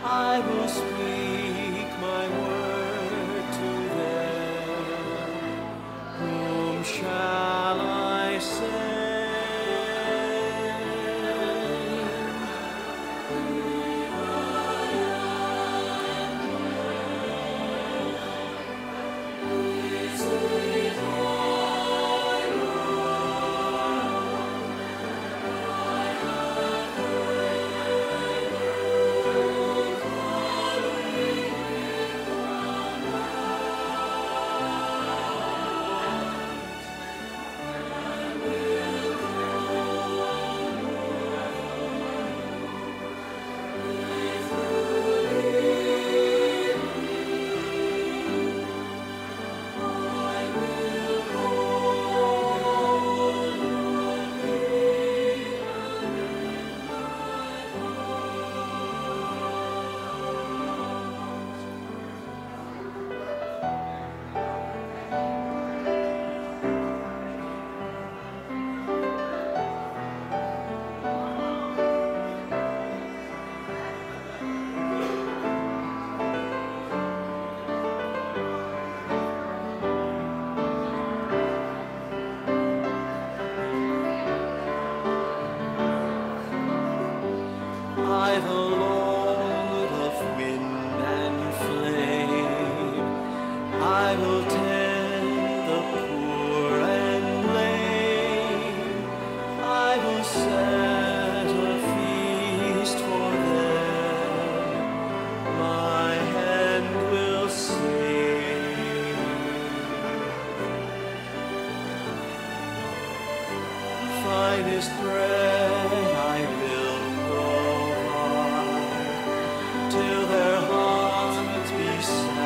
I will speak my word to them. Whom shall I send? I, the Lord of wind and flame, I will tend the poor and lame. I will set a feast for them. My hand will sing. Finest bread I will till their hearts be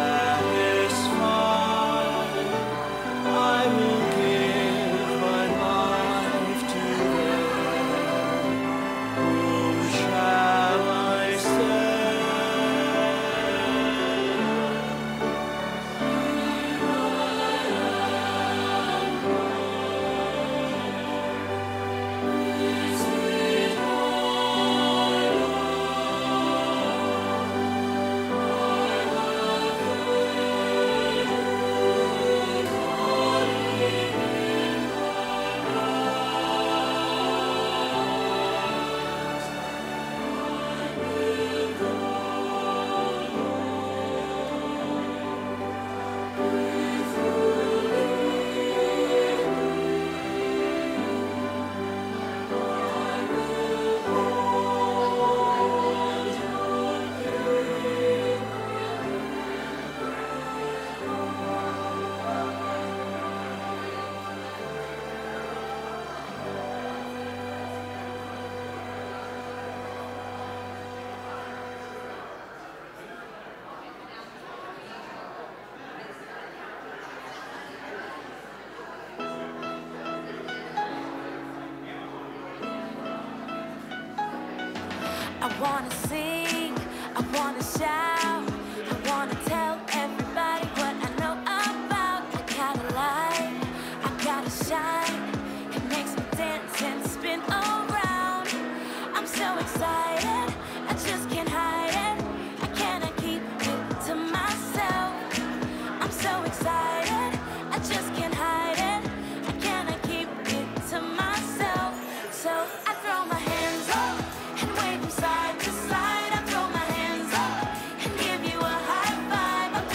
satisfied. I will give my life to them. Whom shall I send? I wanna sing, I wanna shout, I wanna tell everybody what I know about. I gotta light, I gotta shine. It makes me dance and spin around. I'm so excited, I just can't hide it. I cannot keep it to myself. I'm so excited, I just can't hide it. I cannot keep it to myself. So I throw my hands up and wave them side to side. I throw my hands up and give you a high five. I'm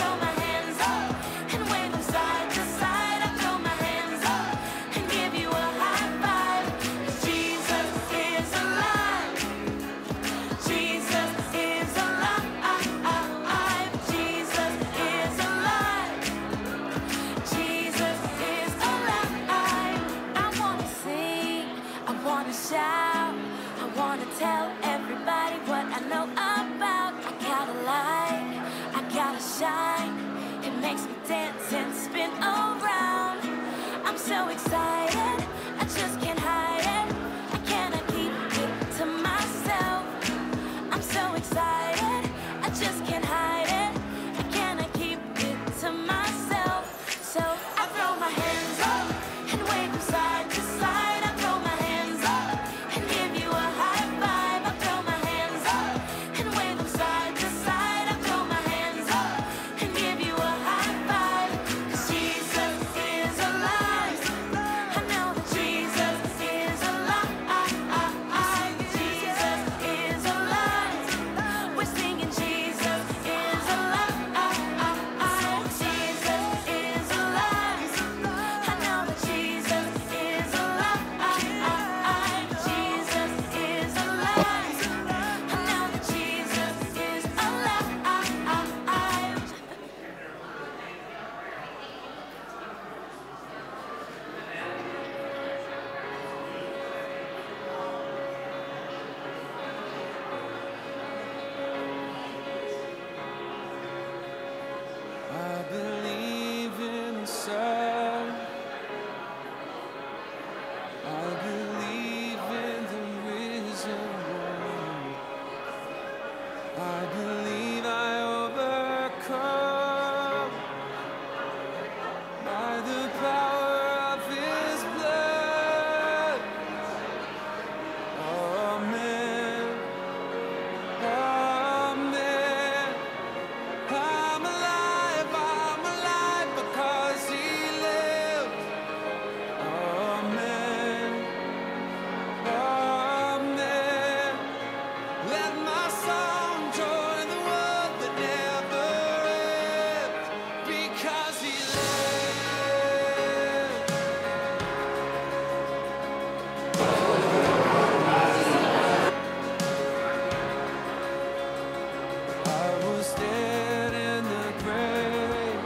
dead in the grave.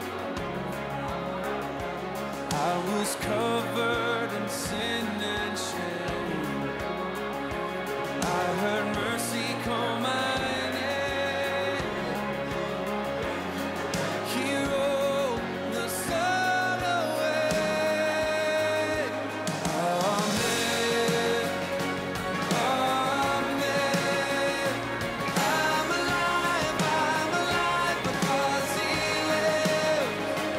I was covered in sin and shame. I heard mercy call my name. He rolled the sun away. Amen. Amen. I'm alive because He lived.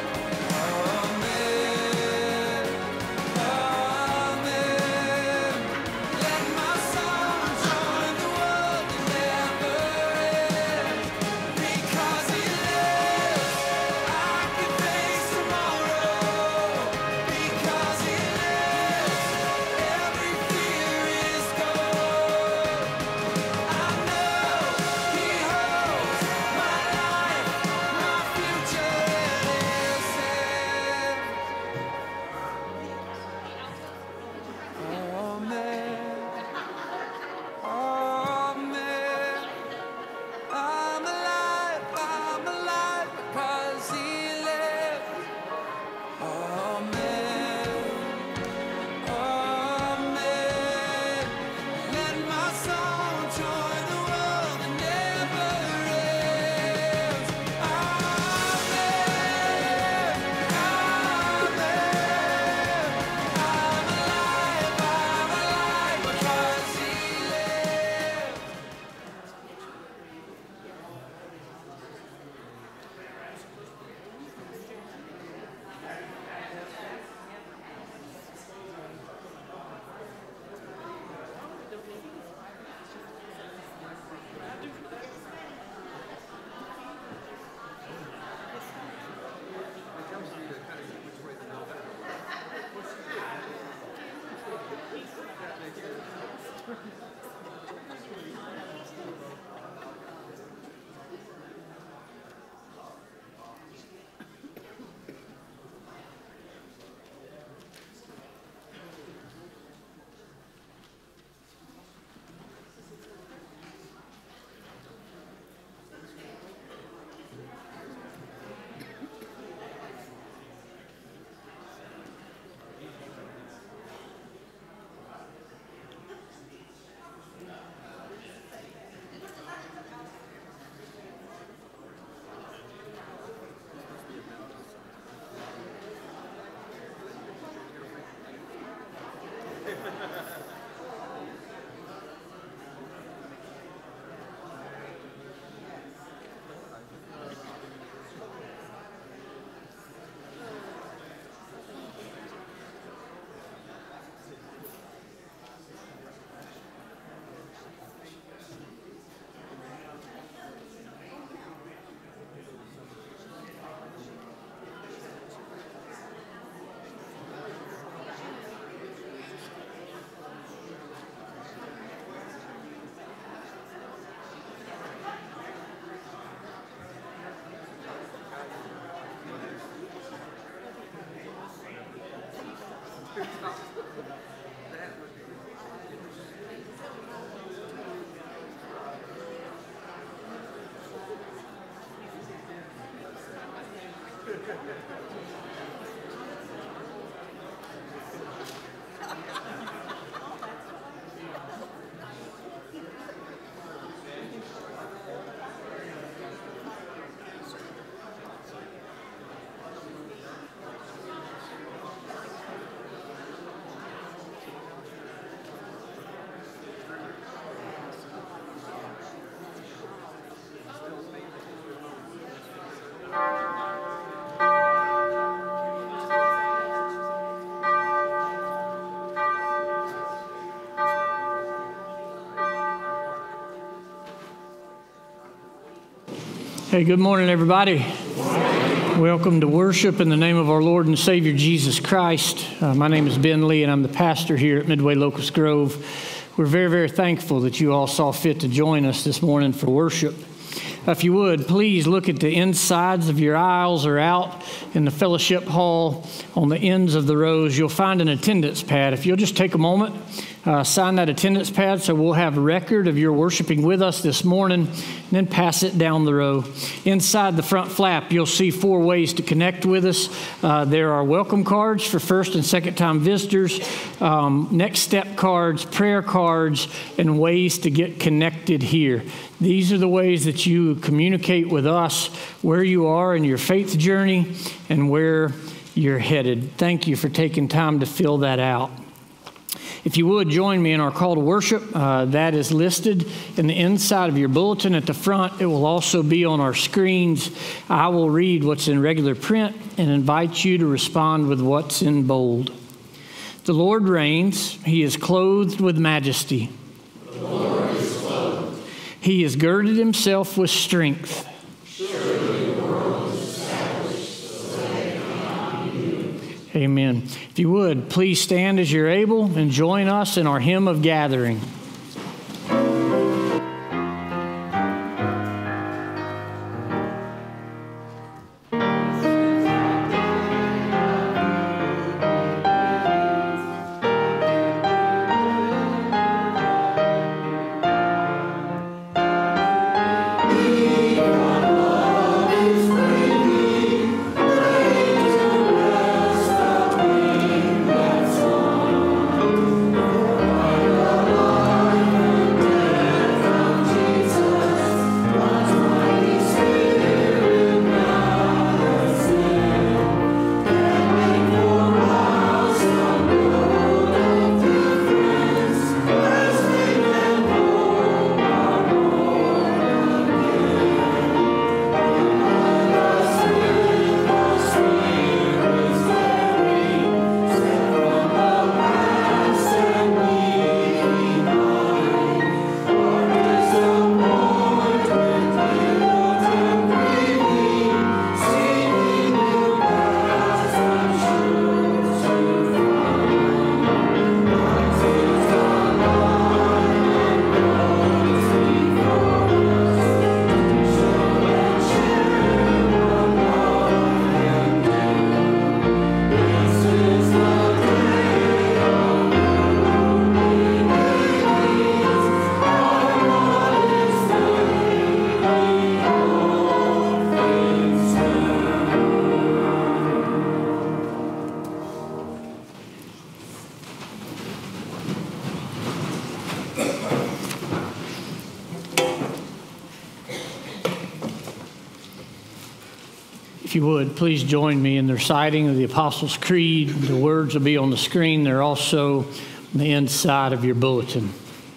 Amen. Amen. Let my soul join the world that never ends. Because He lives, I can face tomorrow. Because He lives, every fear is gone. I know He holds my life, my future in His hands. Amen. Amen. I'm alive because He lives. Amen. Amen. Let my soul join the world that never ends. Amen. Amen. I'm alive because He lives. Hey, good morning, everybody. Welcome to worship in the name of our Lord and Savior, Jesus Christ. My name is Ben Lee, and I'm the pastor here at Midway Locust Grove. We're very, very thankful that you all saw fit to join us this morning for worship. If you would, please look at the insides of your aisles or out in the fellowship hall on the ends of the rows. You'll find an attendance pad. If you'll just take a moment, Sign that attendance pad so we'll have a record of your worshiping with us this morning, and then pass it down the row. Inside the front flap, you'll see 4 ways to connect with us. There are welcome cards for first and second time visitors, next step cards, prayer cards, and ways to get connected here. These are the ways that you communicate with us where you are in your faith journey and where you're headed. Thank you for taking time to fill that out. If you would, join me in our call to worship. That is listed in the inside of your bulletin at the front. It will also be on our screens. I will read what's in regular print and invite you to respond with what's in bold. The Lord reigns. He is clothed with majesty. The Lord is clothed. He has girded himself with strength. Surely the world is established, so they cannot be moved. Amen. If you would, please stand as you're able and join us in our hymn of gathering. If you would, please join me in the reciting of the Apostles' Creed. The words will be on the screen. They're also on the inside of your bulletin.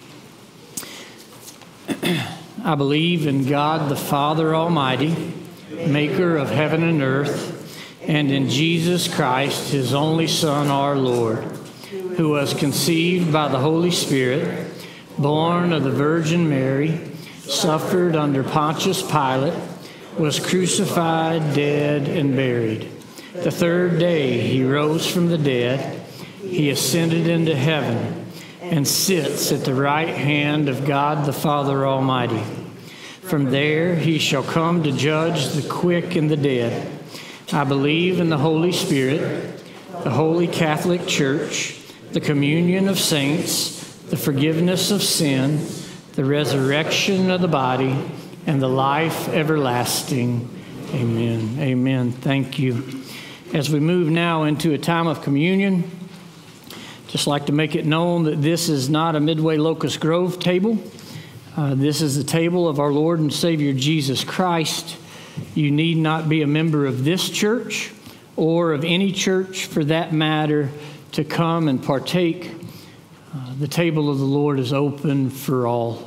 I believe in God the Father Almighty, maker of heaven and earth, and in Jesus Christ, his only Son, our Lord, who was conceived by the Holy Spirit, born of the Virgin Mary, suffered under Pontius Pilate, was crucified, dead, and buried. The third day he rose from the dead. He ascended into heaven and sits at the right hand of God the Father Almighty. From there he shall come to judge the quick and the dead. I believe in the Holy Spirit, the Holy Catholic Church, the communion of saints, the forgiveness of sin, the resurrection of the body, and the life everlasting. Amen. Amen. Thank you. As we move now into a time of communion, just like to make it known that this is not a Midway Locust Grove table. This is the table of our Lord and Savior Jesus Christ. You need not be a member of this church or of any church for that matter to come and partake. The table of the Lord is open for all.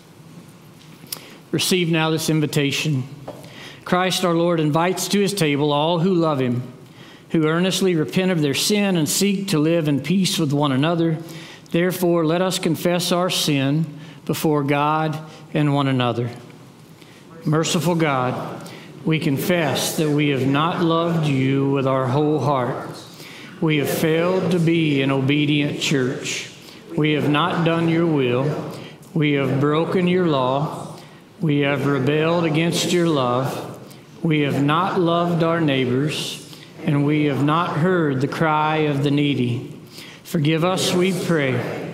Receive now this invitation. Christ our Lord invites to his table all who love him, who earnestly repent of their sin and seek to live in peace with one another. Therefore, let us confess our sin before God and one another. Merciful God, we confess that we have not loved you with our whole heart. We have failed to be an obedient church. We have not done your will. We have broken your law. We have rebelled against your love. We have not loved our neighbors, and we have not heard the cry of the needy. Forgive us, we pray,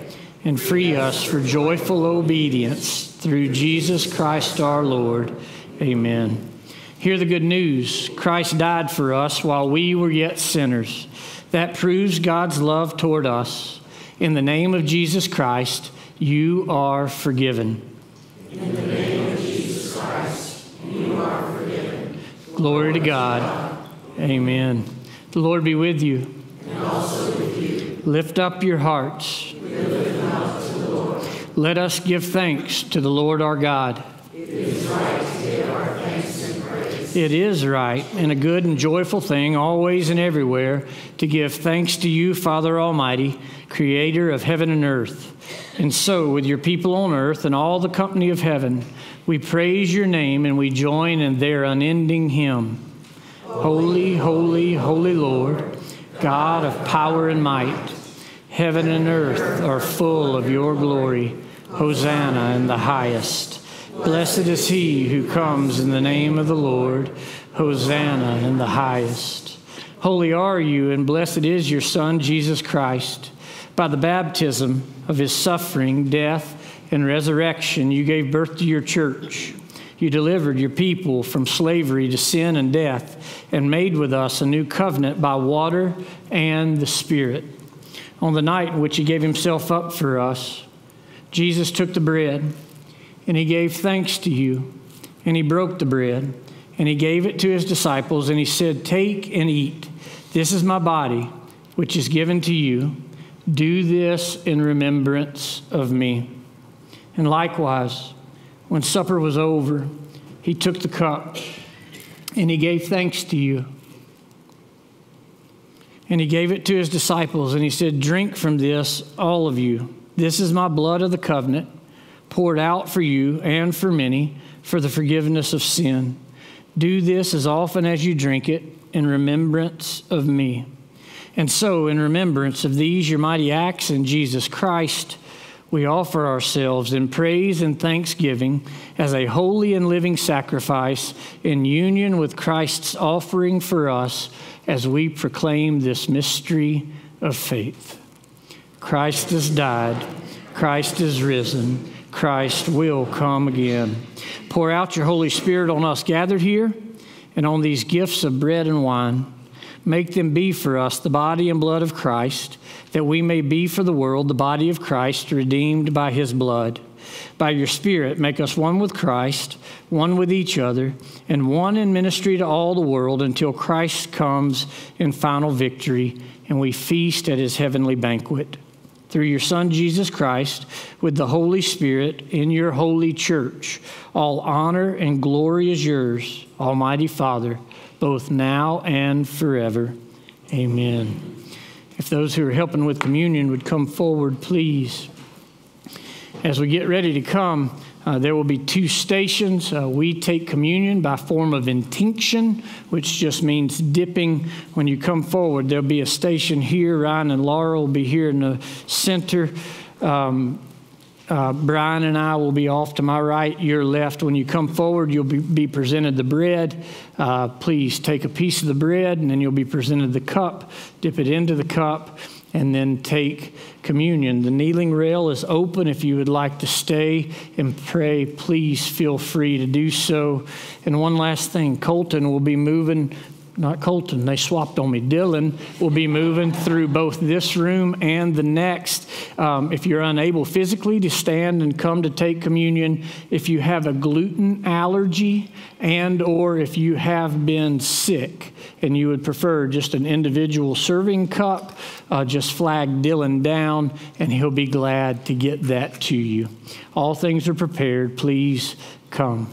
and free us for joyful obedience through Jesus Christ our Lord. Amen. Hear the good news. Christ died for us while we were yet sinners. That proves God's love toward us. In the name of Jesus Christ, you are forgiven. In the name of Jesus Christ, you are forgiven. Glory to God. Amen. The Lord be with you. And also with you. Lift up your hearts. We lift them up to the Lord. Let us give thanks to the Lord our God. It is right to give our thanks and praise. It is right and a good and joyful thing, always and everywhere, to give thanks to you, Father Almighty, Creator of heaven and earth. And so, with your people on earth and all the company of heaven, we praise your name and we join in their unending hymn. Holy, holy, holy Lord, God of power and might, heaven and earth are full of your glory. Hosanna in the highest. Blessed is he who comes in the name of the Lord. Hosanna in the highest. Holy are you, and blessed is your Son, Jesus Christ. By the baptism of his suffering, death, and resurrection, you gave birth to your church. You delivered your people from slavery to sin and death, and made with us a new covenant by water and the Spirit. On the night in which he gave himself up for us, Jesus took the bread, and he gave thanks to you, and he broke the bread, and he gave it to his disciples, and he said, "Take and eat. This is my body, which is given to you. Do this in remembrance of me." And likewise, when supper was over, he took the cup, and he gave thanks to you. And he gave it to his disciples, and he said, "Drink from this, all of you. This is my blood of the covenant, poured out for you and for many for the forgiveness of sin. Do this as often as you drink it in remembrance of me." And so, in remembrance of these your mighty acts in Jesus Christ, we offer ourselves in praise and thanksgiving as a holy and living sacrifice in union with Christ's offering for us as we proclaim this mystery of faith. Christ has died. Christ is risen. Christ will come again. Pour out your Holy Spirit on us gathered here and on these gifts of bread and wine. Make them be for us the body and blood of Christ, that we may be for the world the body of Christ, redeemed by his blood. By your Spirit, make us one with Christ, one with each other, and one in ministry to all the world until Christ comes in final victory and we feast at his heavenly banquet. Through your Son, Jesus Christ, with the Holy Spirit in your holy church, all honor and glory is yours, Almighty Father, both now and forever. Amen. If those who are helping with communion would come forward, please. As we get ready to come, there will be two stations. We take communion by form of intinction, which just means dipping. When you come forward, there'll be a station here. Ryan and Laura will be here in the center. Brian and I will be off to my right, your left. When you come forward, you'll be presented the bread. Please take a piece of the bread, and then you'll be presented the cup. Dip it into the cup, and then take communion. The kneeling rail is open. If you would like to stay and pray, please feel free to do so. And one last thing, Colton will be moving. Not Colton, they swapped on me. Dylan will be moving through both this room and the next. If you're unable physically to stand and come to take communion, if you have a gluten allergy and or if you have been sick and you would prefer just an individual serving cup, just flag Dylan down and he'll be glad to get that to you. All things are prepared. Please come.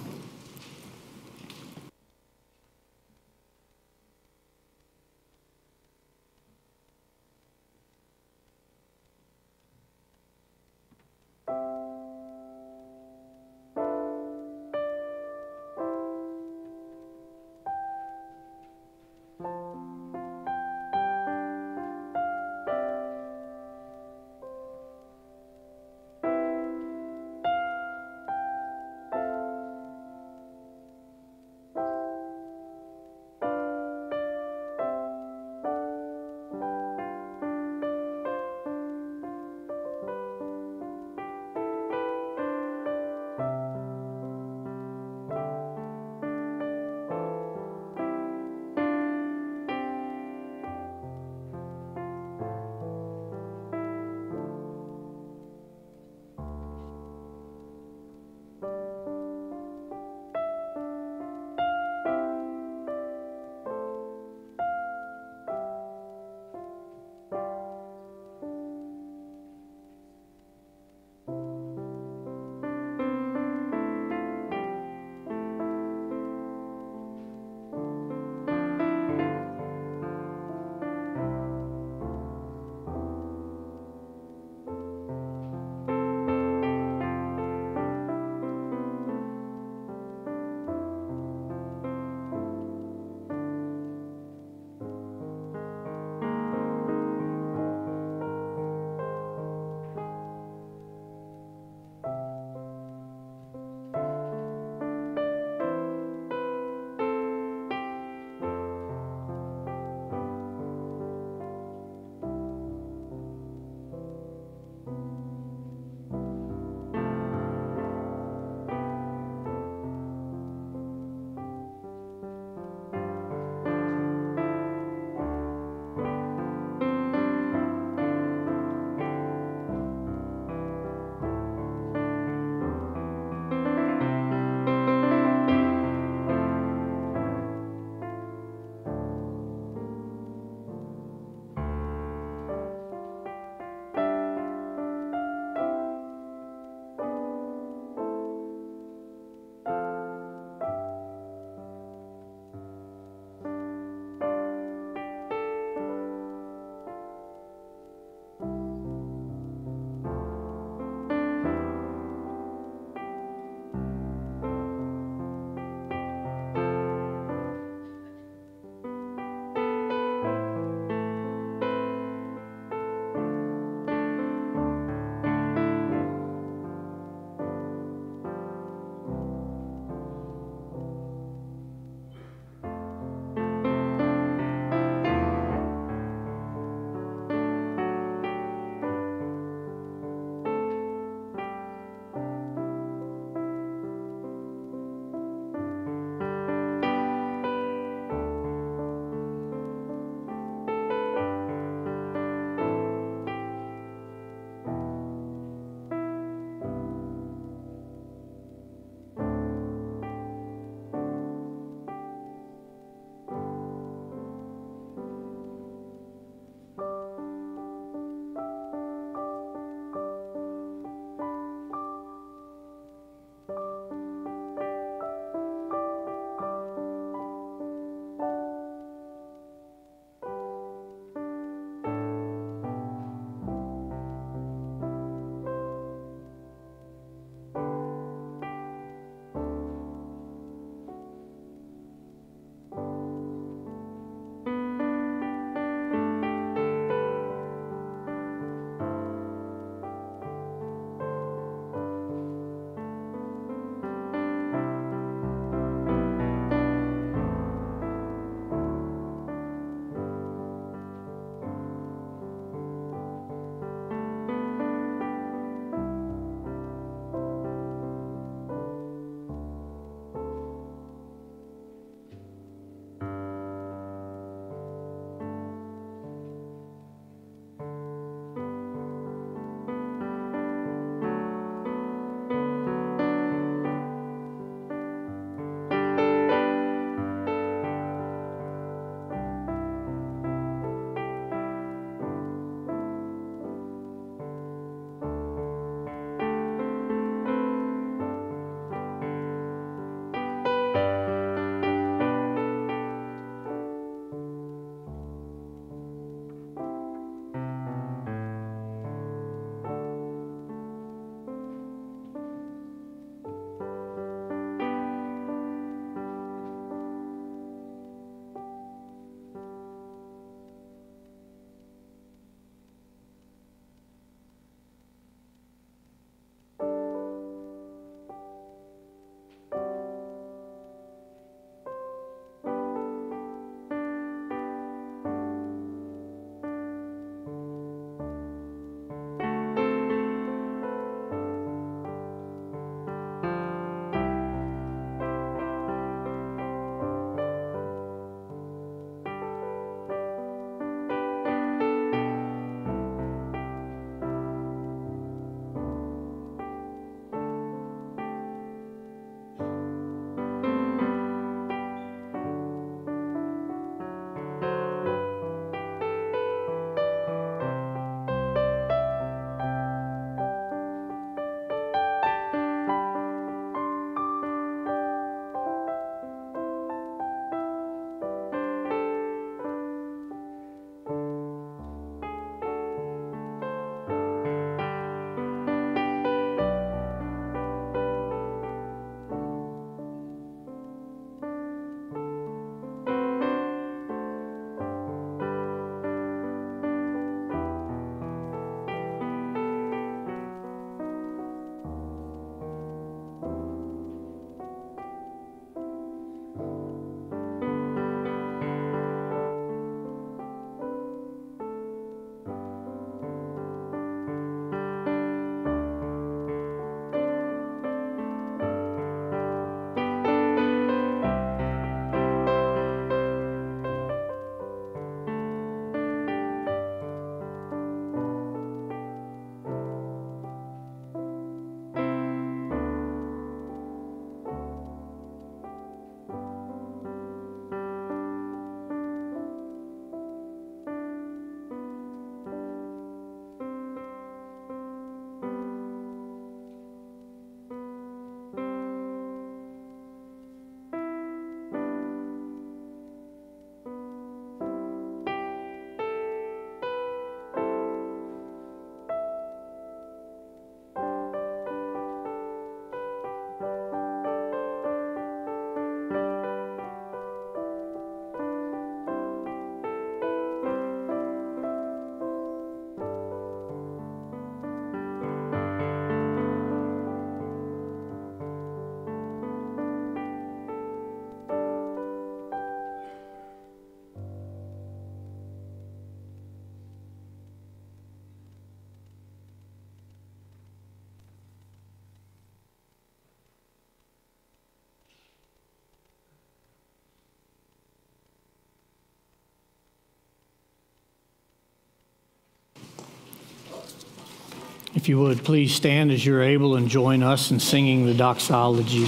If you would, please stand as you're able and join us in singing the doxology.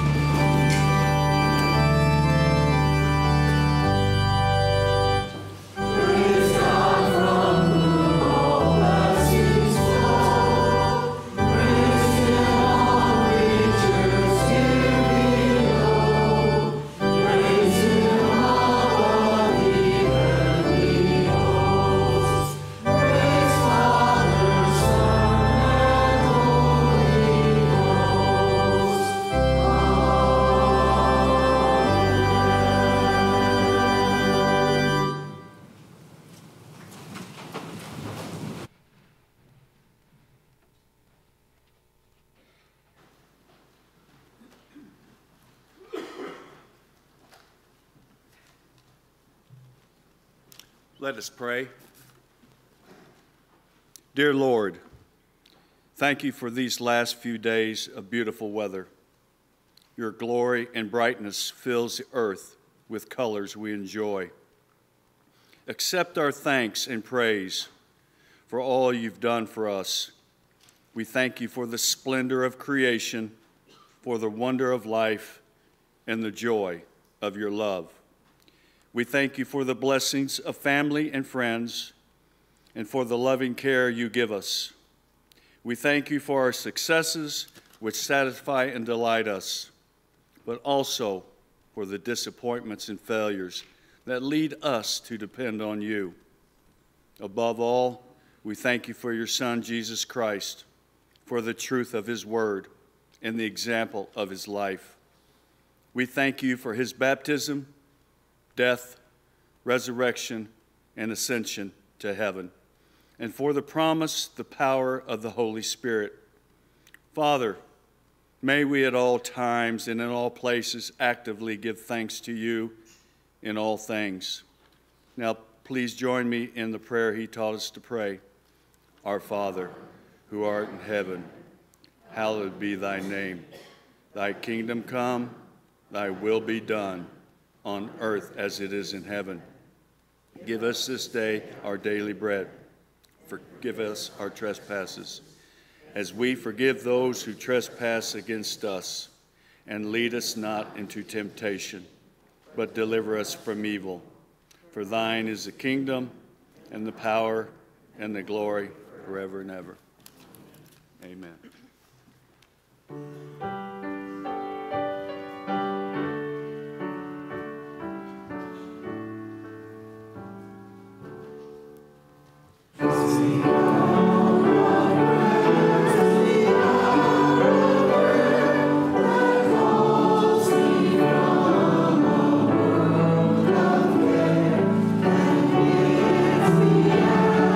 Let us pray. Dear Lord, thank you for these last few days of beautiful weather. Your glory and brightness fills the earth with colors we enjoy. Accept our thanks and praise for all you've done for us. We thank you for the splendor of creation, for the wonder of life, and the joy of your love. We thank you for the blessings of family and friends, and for the loving care you give us. We thank you for our successes, which satisfy and delight us, but also for the disappointments and failures that lead us to depend on you. Above all, we thank you for your Son, Jesus Christ, for the truth of his word and the example of his life. We thank you for his baptism, death, resurrection, and ascension to heaven, and for the promise, the power of the Holy Spirit. Father, may we at all times and in all places actively give thanks to you in all things. Now, please join me in the prayer he taught us to pray. Our Father, who art in heaven, hallowed be thy name. Thy kingdom come, thy will be done, on earth as it is in heaven. Give us this day our daily bread. Forgive us our trespasses, as we forgive those who trespass against us. And lead us not into temptation, but deliver us from evil. For thine is the kingdom, and the power, and the glory, forever and ever. Amen.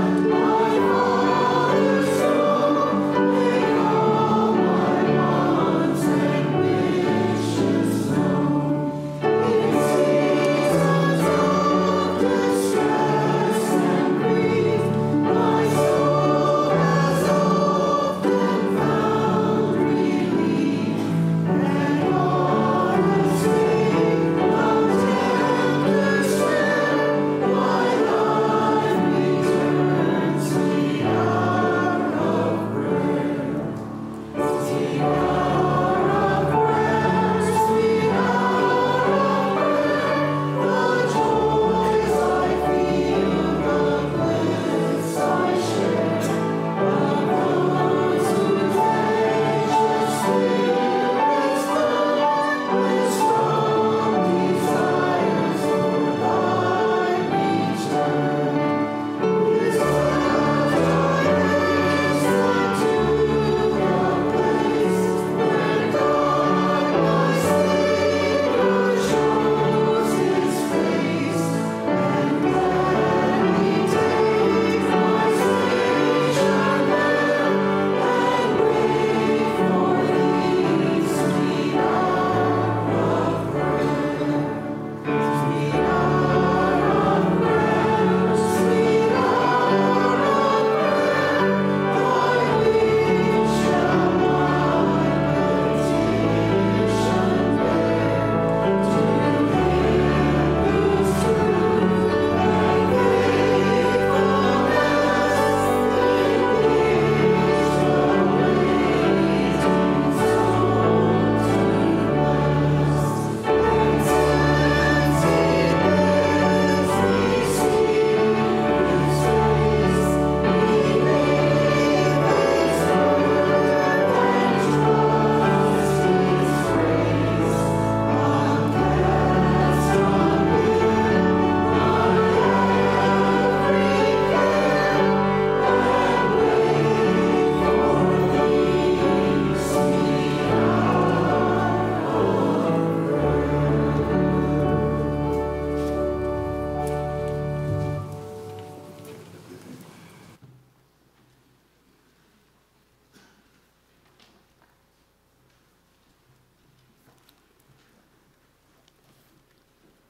Thank you.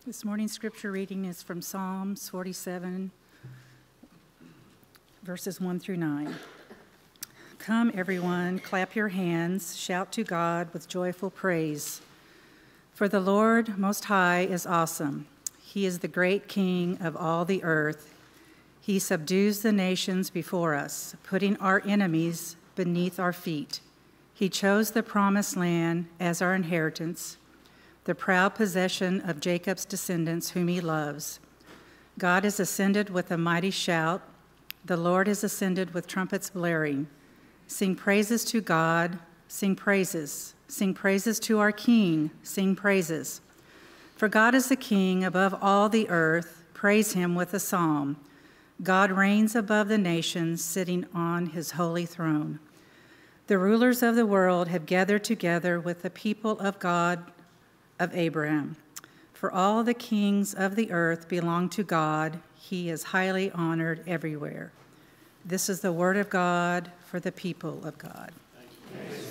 This morning's scripture reading is from Psalms 47, verses 1 through 9. Come, everyone, clap your hands, shout to God with joyful praise. For the Lord Most High is awesome. He is the great King of all the earth. He subdues the nations before us, putting our enemies beneath our feet. He chose the promised land as our inheritance, the proud possession of Jacob's descendants whom he loves. God has ascended with a mighty shout. The Lord has ascended with trumpets blaring. Sing praises to God, sing praises. Sing praises to our King, sing praises. For God is the King above all the earth. Praise him with a psalm. God reigns above the nations, sitting on his holy throne. The rulers of the world have gathered together with the people of God of Abraham. For all the kings of the earth belong to God. He is highly honored everywhere. This is the word of God for the people of God. Thanks.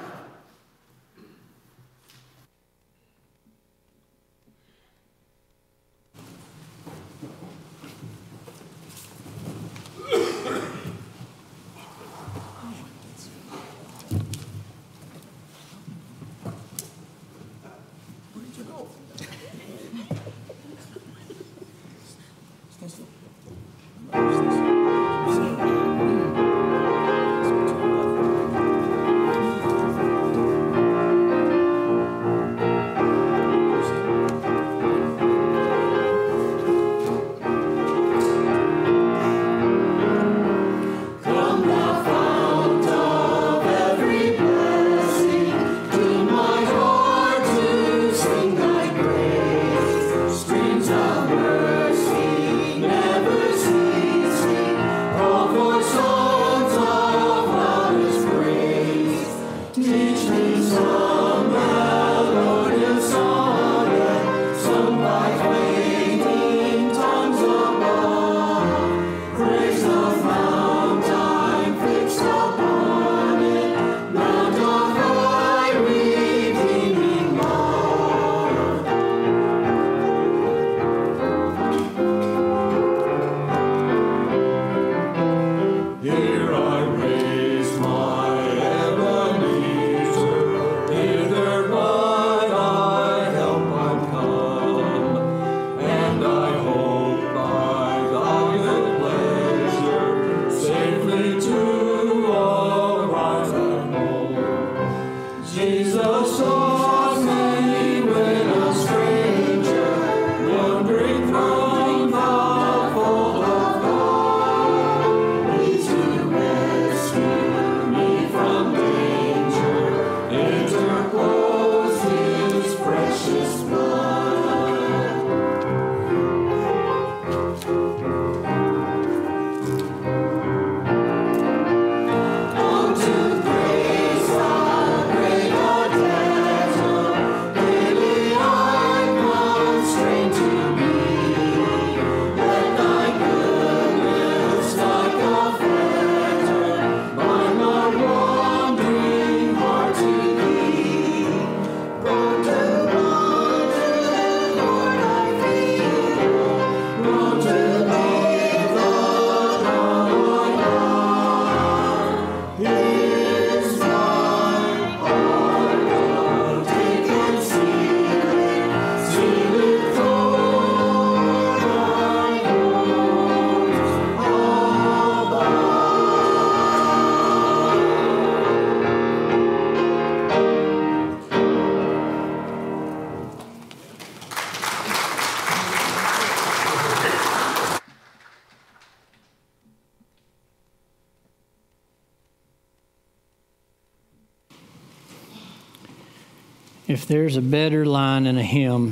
If there's a better line in a hymn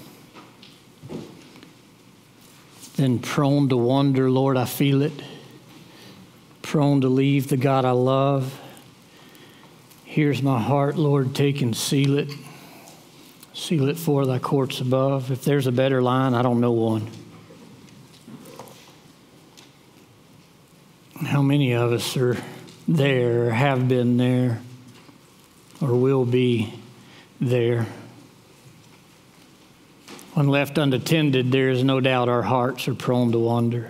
than prone to wonder, Lord, I feel it, prone to leave the God I love, here's my heart, Lord, take and seal it for thy courts above. If there's a better line, I don't know one. How many of us are there, or have been there, or will be there? When left unattended, there is no doubt our hearts are prone to wander.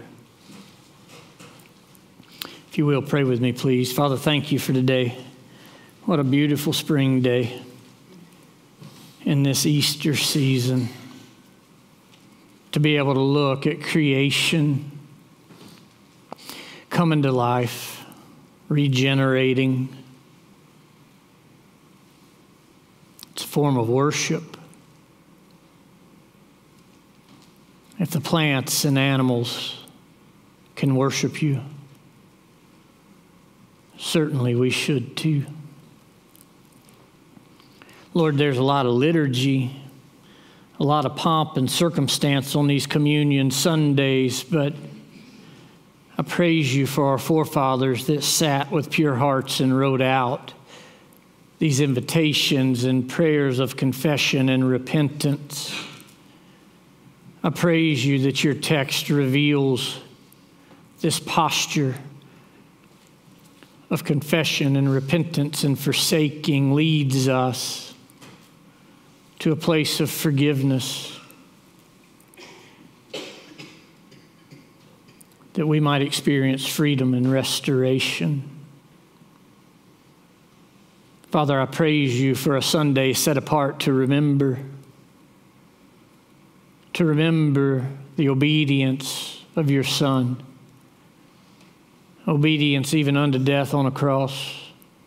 If you will, pray with me, please. Father, thank you for today. What a beautiful spring day in this Easter season. To be able to look at creation coming to life, regenerating. It's a form of worship. If the plants and animals can worship you, certainly we should too. Lord, there's a lot of liturgy, a lot of pomp and circumstance on these communion Sundays, but I praise you for our forefathers that sat with pure hearts and wrote out these invitations and prayers of confession and repentance. I praise you that your text reveals this posture of confession and repentance and forsaking, leads us to a place of forgiveness, that we might experience freedom and restoration. Father, I praise you for a Sunday set apart to remember the obedience of your Son, obedience even unto death on a cross.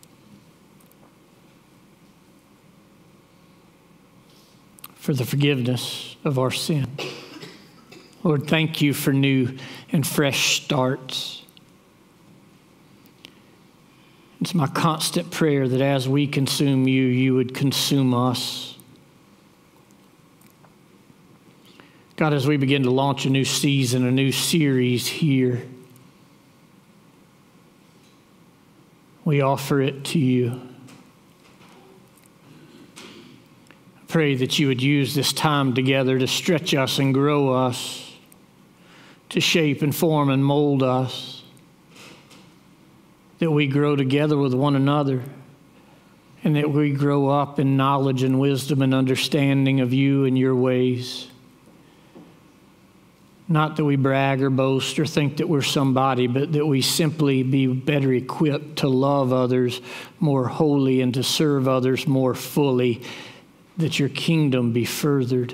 For the forgiveness of our sin. Lord, thank you for new and fresh starts. It's my constant prayer that as we consume you, you would consume us. God, as we begin to launch a new season, a new series here, we offer it to you. I pray that you would use this time together to stretch us and grow us, to shape and form and mold us, that we grow together with one another, and that we grow up in knowledge and wisdom and understanding of you and your ways. Not that we brag or boast or think that we're somebody, but that we simply be better equipped to love others more wholly and to serve others more fully, that your kingdom be furthered.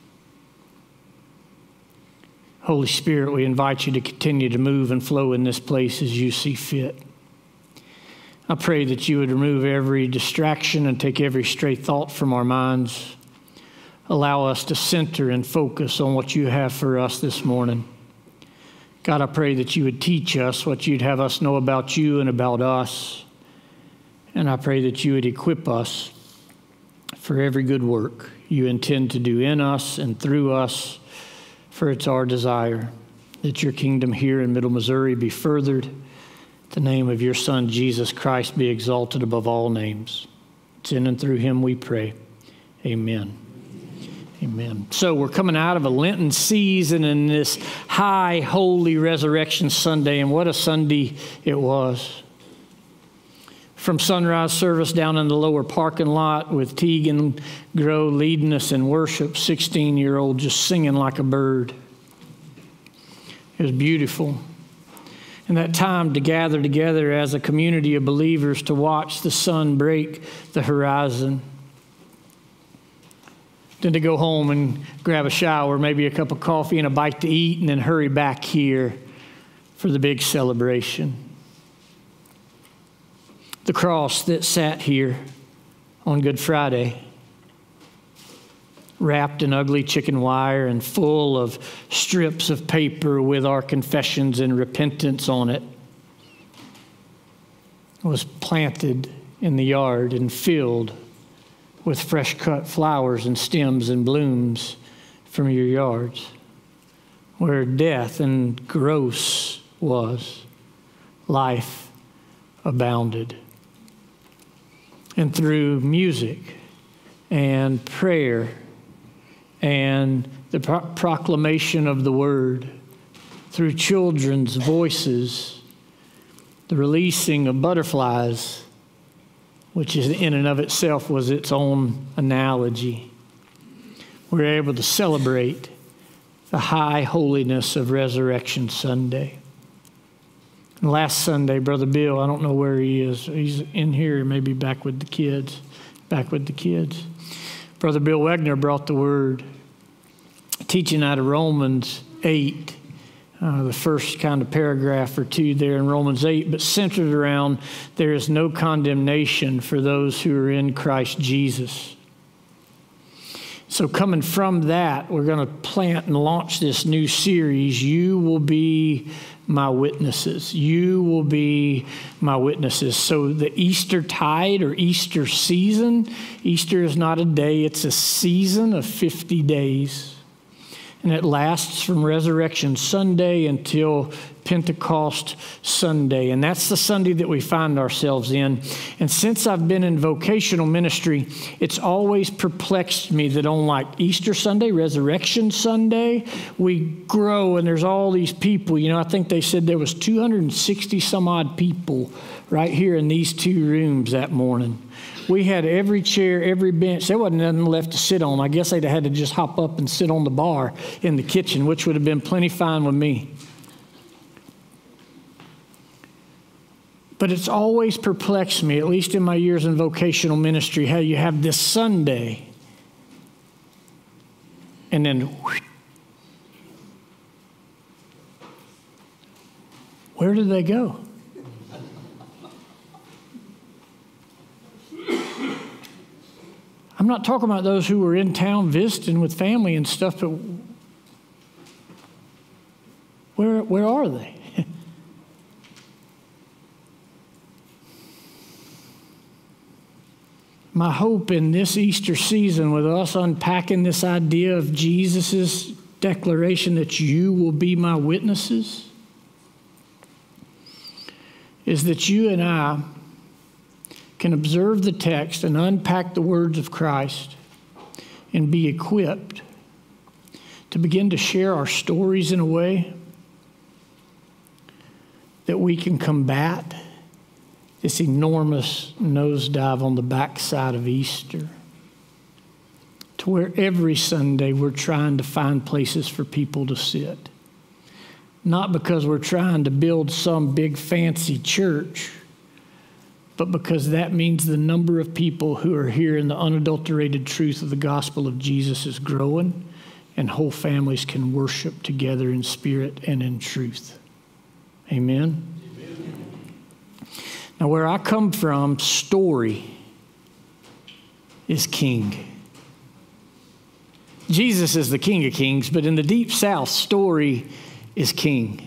Holy Spirit, we invite you to continue to move and flow in this place as you see fit. I pray that you would remove every distraction and take every stray thought from our minds. Allow us to center and focus on what you have for us this morning. God, I pray that you would teach us what you'd have us know about you and about us. And I pray that you would equip us for every good work you intend to do in us and through us, for it's our desire that your kingdom here in Middle Missouri be furthered. The name of your Son, Jesus Christ, be exalted above all names. It's in and through him we pray. Amen. Amen. So we're coming out of a Lenten season in this high, holy Resurrection Sunday, and what a Sunday it was. From sunrise service down in the lower parking lot with Tegan Grow leading us in worship, 16-year-old just singing like a bird. It was beautiful. And that time to gather together as a community of believers to watch the sun break the horizon. Then to go home and grab a shower, maybe a cup of coffee and a bite to eat, and then hurry back here for the big celebration. The cross that sat here on Good Friday, wrapped in ugly chicken wire and full of strips of paper with our confessions and repentance on it, was planted in the yard and filled with fresh cut flowers and stems and blooms from your yards, where death and gross was, life abounded. And through music and prayer and the proclamation of the word, through children's voices, the releasing of butterflies, which is in and of itself was its own analogy. we're able to celebrate the high holiness of Resurrection Sunday. And last Sunday, Brother Bill, I don't know where he is. He's in here, maybe back with the kids. Brother Bill Wegner brought the word, teaching out of Romans 8, the first kind of paragraph or two there in Romans 8, but centered around there is no condemnation for those who are in Christ Jesus. So coming from that, we're going to plant and launch this new series, You Will Be My Witnesses. You will be my witnesses. So the Easter tide or Easter season, Easter is not a day, it's a season of 50 days. And it lasts from Resurrection Sunday until Pentecost Sunday. And that's the Sunday that we find ourselves in. And since I've been in vocational ministry, it's always perplexed me that on like Easter Sunday, Resurrection Sunday, we grow and there's all these people. You know, I think they said there was 260 some odd people right here in these two rooms that morning. We had every chair, every bench. There wasn't nothing left to sit on. I guess they'd have had to just hop up and sit on the bar in the kitchen, which would have been plenty fine with me. But it's always perplexed me, at least in my years in vocational ministry, how you have this Sunday and then whoosh, where did they go? I'm not talking about those who were in town visiting with family and stuff, but where are they? My hope in this Easter season with us unpacking this idea of Jesus' declaration that you will be my witnesses is that you and I can observe the text and unpack the words of Christ and be equipped to begin to share our stories in a way that we can combat this enormous nosedive on the backside of Easter, to where every Sunday we're trying to find places for people to sit. Not because we're trying to build some big fancy church, but because that means the number of people who are hearing the unadulterated truth of the gospel of Jesus is growing, and whole families can worship together in spirit and in truth. Amen? Now, where I come from, story is king. Jesus is the King of Kings, but in the Deep South, story is king.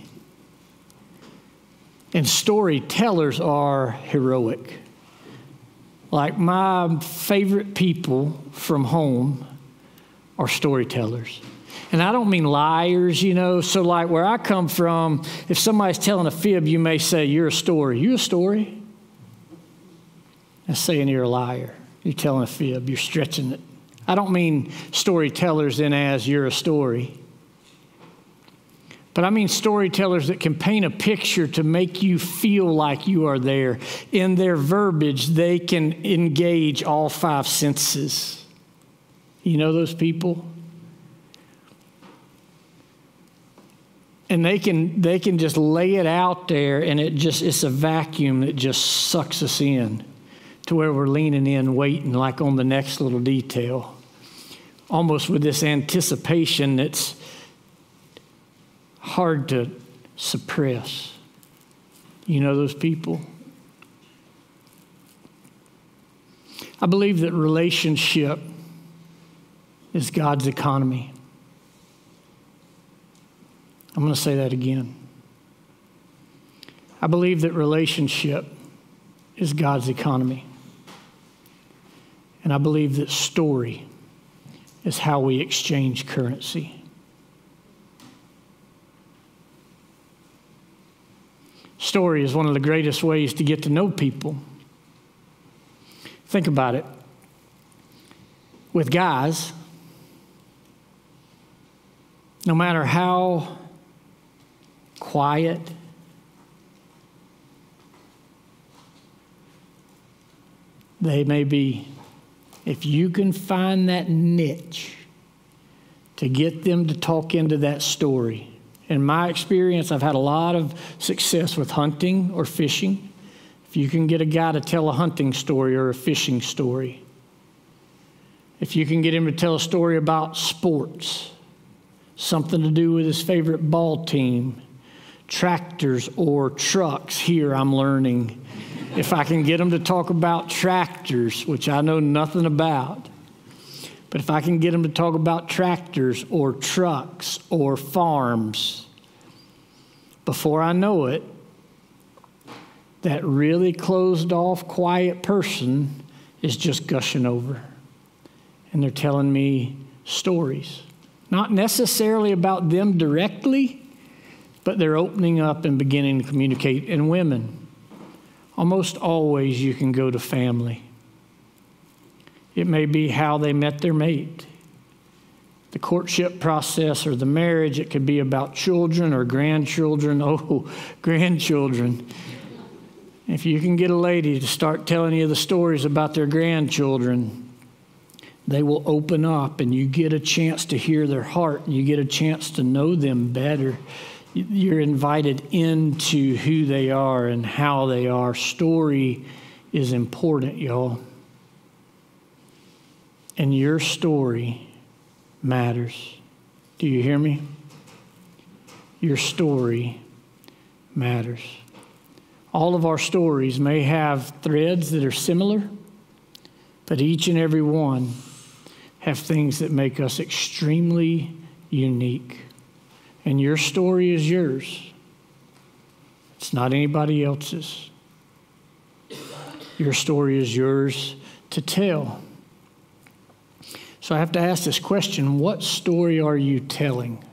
And storytellers are heroic. Like my favorite people from home are storytellers. And I don't mean liars, you know. So like where I come from, if somebody's telling a fib, you may say, you're a story. You a story? That's saying you're a liar. You're telling a fib. You're stretching it. I don't mean storytellers in as you're a story. But I mean storytellers that can paint a picture to make you feel like you are there. In their verbiage, they can engage all five senses. You know those people? And they can just lay it out there, and it's a vacuum that just sucks us in to where we're leaning in, waiting like on the next little detail. Almost with this anticipation that's hard to suppress. You know those people? I believe that relationship is God's economy. I'm going to say that again. I believe that relationship is God's economy. And I believe that story is how we exchange currency. Story is one of the greatest ways to get to know people. Think about it. With guys, no matter how quiet, they may be, if you can find that niche to get them to talk into that story. In my experience, I've had a lot of success with hunting or fishing. If you can get a guy to tell a hunting story or a fishing story, if you can get him to tell a story about sports, something to do with his favorite ball team, tractors or trucks, here I'm learning. If I can get him to talk about tractors, which I know nothing about, but if I can get him to talk about tractors or trucks or farms, before I know it, that really closed off, quiet person is just gushing over. And they're telling me stories. Not necessarily about them directly, but they're opening up and beginning to communicate. And women, almost always you can go to family. It may be how they met their mate, the courtship process or the marriage. It could be about children or grandchildren. Oh, grandchildren. If you can get a lady to start telling you the stories about their grandchildren, they will open up and you get a chance to hear their heart. And you get a chance to know them better. You're invited into who they are and how they are. Story is important, y'all. And your story matters. Do you hear me? Your story matters. All of our stories may have threads that are similar, but each and every one have things that make us extremely unique. And your story is yours. It's not anybody else's. Your story is yours to tell. So I have to ask this question: what story are you telling?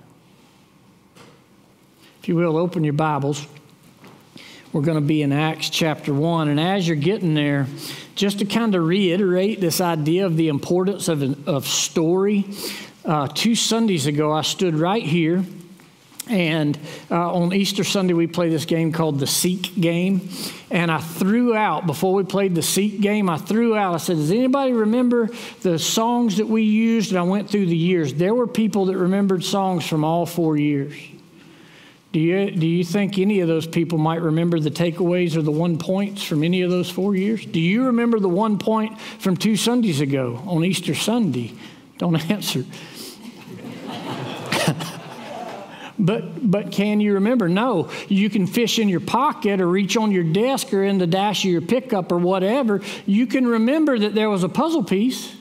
If you will, open your Bibles. We're going to be in Acts chapter 1. And as you're getting there, just to kind of reiterate this idea of the importance of story, 2 Sundays ago, I stood right here. And on Easter Sunday, we play this game called the Seek game. And I threw out, before we played the Seek game, I said, does anybody remember the songs that we used? And I went through the years. There were people that remembered songs from all 4 years. Do you think any of those people might remember the takeaways or the 1 points from any of those 4 years? Do you remember the 1 point from 2 Sundays ago on Easter Sunday? Don't answer. But can you remember? No. You can fish in your pocket or reach on your desk or in the dash of your pickup or whatever. You can remember that there was a puzzle piece.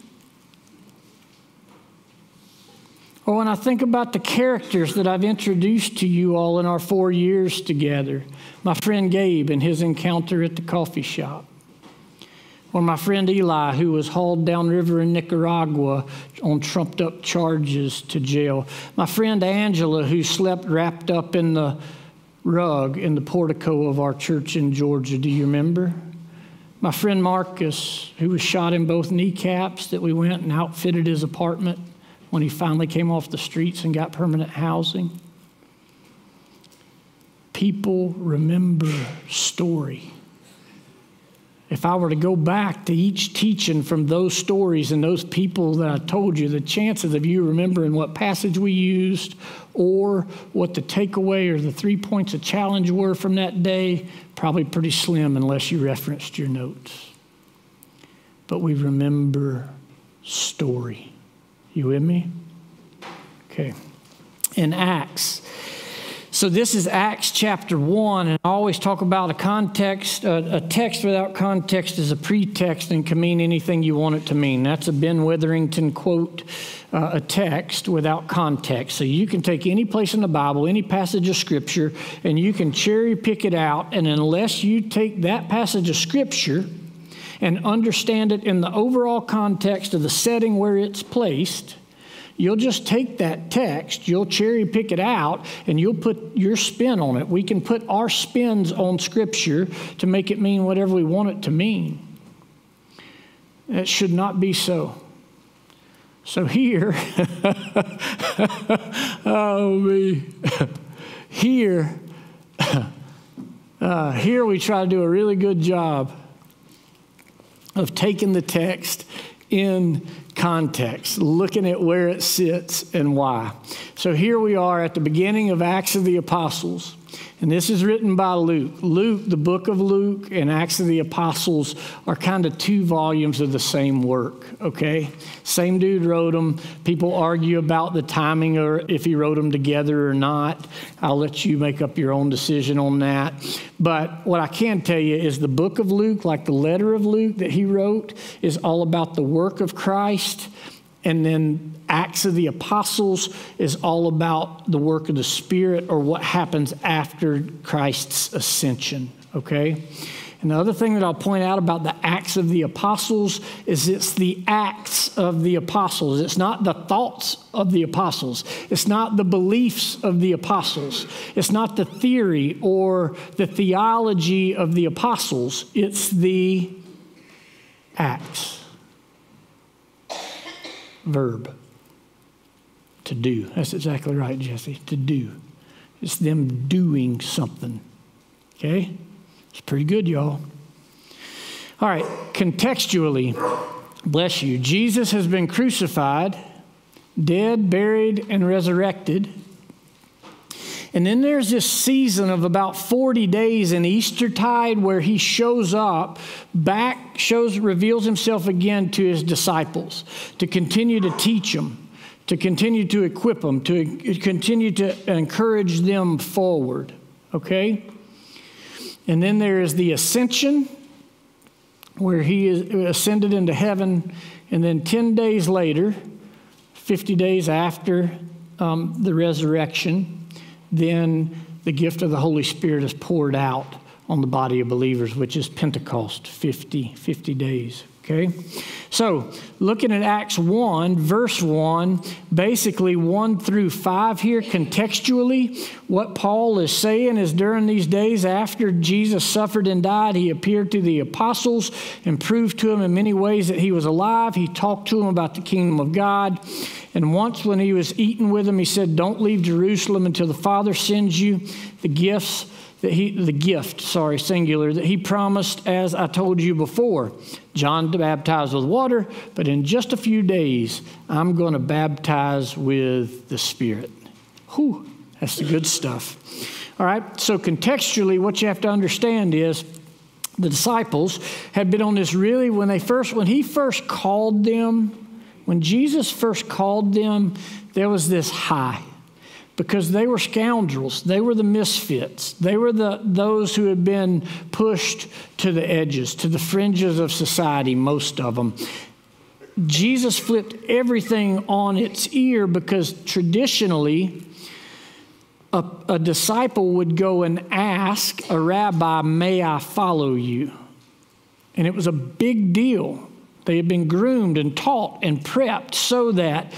Or when I think about the characters that I've introduced to you all in our 4 years together, my friend Gabe and his encounter at the coffee shop, or my friend Eli, who was hauled downriver in Nicaragua on trumped-up charges to jail, my friend Angela, who slept wrapped up in the rug in the portico of our church in Georgia. Do you remember? My friend Marcus, who was shot in both kneecaps, that we went and outfitted his apartment when he finally came off the streets and got permanent housing. People remember story. If I were to go back to each teaching from those stories and those people that I told you, the chances of you remembering what passage we used or what the takeaway or the 3 points of challenge were from that day, probably pretty slim unless you referenced your notes. But we remember story. You with me? Okay. In Acts. So this is Acts chapter 1, and I always talk about a context. A text without context is a pretext and can mean anything you want it to mean. That's a Ben Witherington quote, a text without context. So you can take any place in the Bible, any passage of Scripture, and you can cherry pick it out, and unless you take that passage of Scripture and understand it in the overall context of the setting where it's placed, you'll just take that text, you'll cherry pick it out, and you'll put your spin on it. We can put our spins on Scripture to make it mean whatever we want it to mean. It should not be so. So here, here we try to do a really good job of taking the text in context, looking at where it sits and why. So here we are at the beginning of Acts of the Apostles, and this is written by Luke. Luke, the book of Luke, and Acts of the Apostles are kind of two volumes of the same work, okay? Same dude wrote them. People argue about the timing or if he wrote them together or not. I'll let you make up your own decision on that. But what I can tell you is the book of Luke, like the letter of Luke that he wrote, is all about the work of Christ. And then Acts of the Apostles is all about the work of the Spirit, or what happens after Christ's ascension, okay? And the other thing that I'll point out about the Acts of the Apostles is it's the acts of the apostles. It's not the thoughts of the apostles. It's not the beliefs of the apostles. It's not the theory or the theology of the apostles. It's the acts. Verb. To do. That's exactly right, Jesse. To do. It's them doing something. Okay? It's pretty good, y'all. All right. Contextually, bless you. Jesus has been crucified, dead, buried, and resurrected. And then there's this season of about 40 days in Eastertide where he shows up back, reveals himself again to his disciples to continue to teach them, to continue to equip them, to continue to encourage them forward, okay? And then there is the ascension where he is ascended into heaven, and then 10 days later, 50 days after the resurrection, then the gift of the Holy Spirit is poured out on the body of believers, which is Pentecost, 50 days, okay? So looking at Acts 1, verse 1, basically 1 through 5 here, contextually, what Paul is saying is during these days after Jesus suffered and died, he appeared to the apostles and proved to them in many ways that he was alive. He talked to them about the kingdom of God. And once when he was eating with them, he said, don't leave Jerusalem until the Father sends you the gift, singular, that he promised, as I told you before. John baptized with water, but in just a few days, I'm going to baptize with the Spirit. Whew, that's the good stuff. All right, so contextually, what you have to understand is the disciples had been on this really, when he first called them, when Jesus first called them, there was this high because they were scoundrels. They were the misfits. They were those who had been pushed to the edges, to the fringes of society, most of them. Jesus flipped everything on its ear because traditionally a disciple would go and ask a rabbi, may I follow you? And it was a big deal. They had been groomed and taught and prepped so that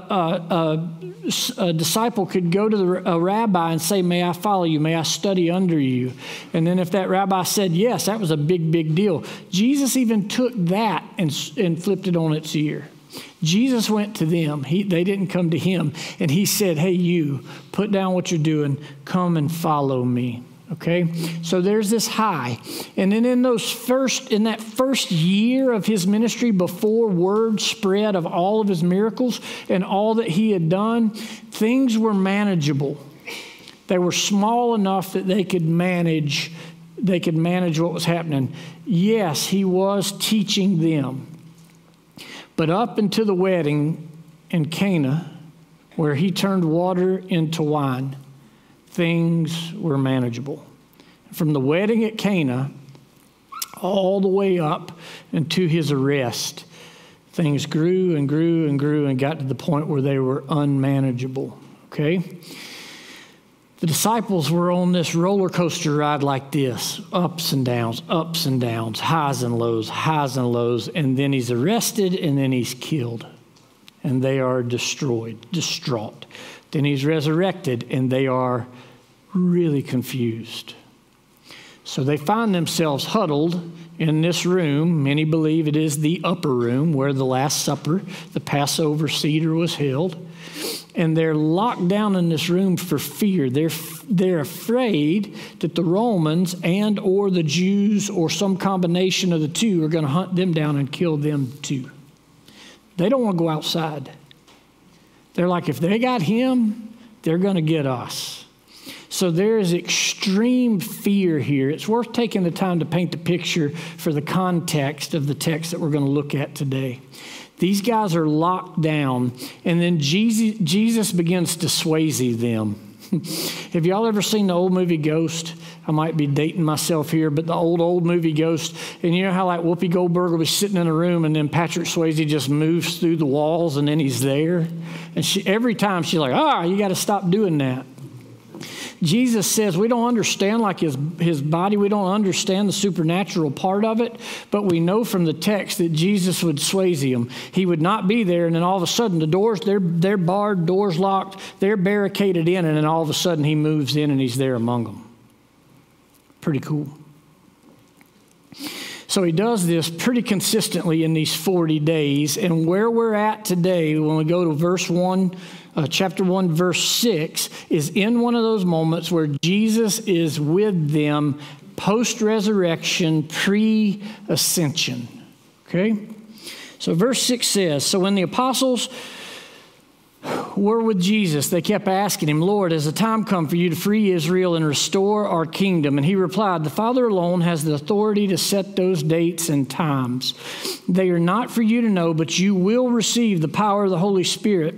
a disciple could go to a rabbi and say, may I follow you? May I study under you? And then if that rabbi said yes, that was a big, big deal. Jesus even took that and flipped it on its ear. Jesus went to them. They didn't come to him. And he said, hey, you, put down what you're doing. Come and follow me. Okay, so there's this high. And then in that first year of his ministry, before word spread of all of his miracles and all that he had done, things were manageable. They were small enough that they could manage what was happening. Yes, he was teaching them. But up until the wedding in Cana, where he turned water into wine, things were manageable. From the wedding at Cana all the way up into his arrest, things grew and grew and grew and got to the point where they were unmanageable, okay? The disciples were on this roller coaster ride like this, ups and downs, highs and lows, and then he's arrested and then he's killed, and they are distraught. Then he's resurrected and they are really confused. So they find themselves huddled in this room. Many believe it is the upper room where the Last Supper, the Passover Seder, was held. And they're locked down in this room for fear. They're afraid that the Romans and or the Jews or some combination of the two are going to hunt them down and kill them too. They don't want to go outside. They're like, if they got him, they're going to get us. So there is extreme fear here. It's worth taking the time to paint the picture for the context of the text that we're going to look at today. These guys are locked down, and then Jesus begins to Swayze them. Have y'all ever seen the old movie Ghost? I might be dating myself here, but the old movie Ghost. And you know how like Whoopi Goldberg will be sitting in a room and then Patrick Swayze just moves through the walls and then he's there? And every time she's like, you got to stop doing that. Jesus says we don't understand like his body. We don't understand the supernatural part of it, but we know from the text that Jesus would Swayze him. He would not be there, and then all of a sudden the doors, they're barred, doors locked, they're barricaded in, and then all of a sudden he moves in and he's there among them. Pretty cool. So he does this pretty consistently in these 40 days, and where we're at today, when we go to verse 1, chapter 1, verse 6, is in one of those moments where Jesus is with them post-resurrection, pre-ascension. Okay? So verse 6 says, so when the apostles were with Jesus, they kept asking him, Lord, has the time come for you to free Israel and restore our kingdom? And he replied, the Father alone has the authority to set those dates and times. They are not for you to know, but you will receive the power of the Holy Spirit.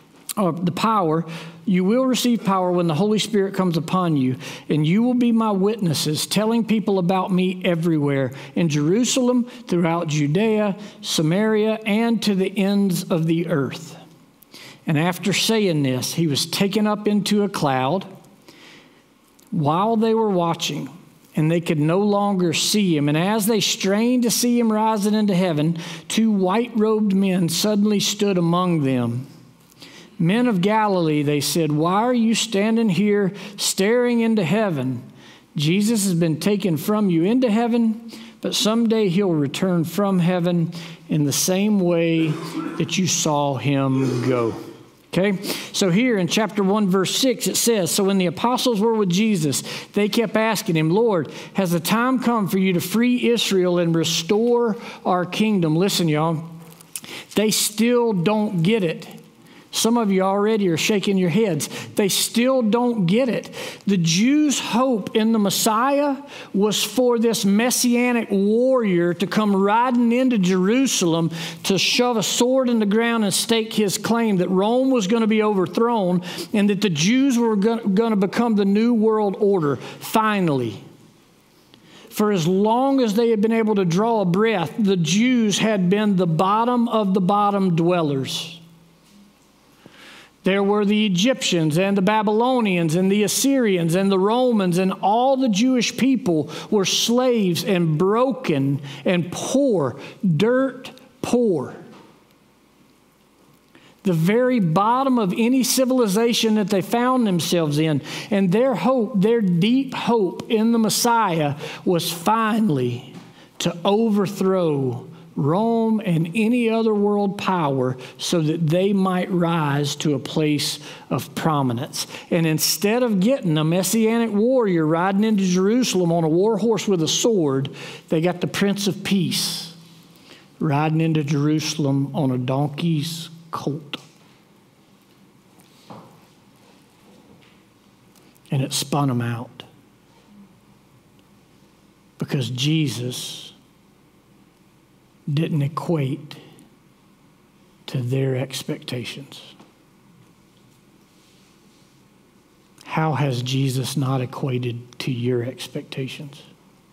You will receive power when the Holy Spirit comes upon you, and you will be my witnesses, telling people about me everywhere, in Jerusalem, throughout Judea, Samaria, and to the ends of the earth. And after saying this, he was taken up into a cloud while they were watching, and they could no longer see him. And as they strained to see him rising into heaven, 2 white-robed men suddenly stood among them. Men of Galilee, they said, why are you standing here staring into heaven? Jesus has been taken from you into heaven, but someday he'll return from heaven in the same way that you saw him go. Okay, so here in chapter 1, verse 6, it says, so when the apostles were with Jesus, they kept asking him, Lord, has the time come for you to free Israel and restore our kingdom? Listen, y'all, they still don't get it. Some of you already are shaking your heads. They still don't get it. The Jews' hope in the Messiah was for this messianic warrior to come riding into Jerusalem to shove a sword in the ground and stake his claim that Rome was going to be overthrown and that the Jews were going to become the new world order, finally. For as long as they had been able to draw a breath, the Jews had been the bottom of the bottom dwellers. There were the Egyptians and the Babylonians and the Assyrians and the Romans, and all the Jewish people were slaves and broken and poor, dirt poor. The very bottom of any civilization that they found themselves in. And their hope, their deep hope in the Messiah was finally to overthrow Rome and any other world power so that they might rise to a place of prominence. And instead of getting a messianic warrior riding into Jerusalem on a war horse with a sword, they got the Prince of Peace riding into Jerusalem on a donkey's colt. And it spun them out because Jesus didn't equate to their expectations. How has Jesus not equated to your expectations?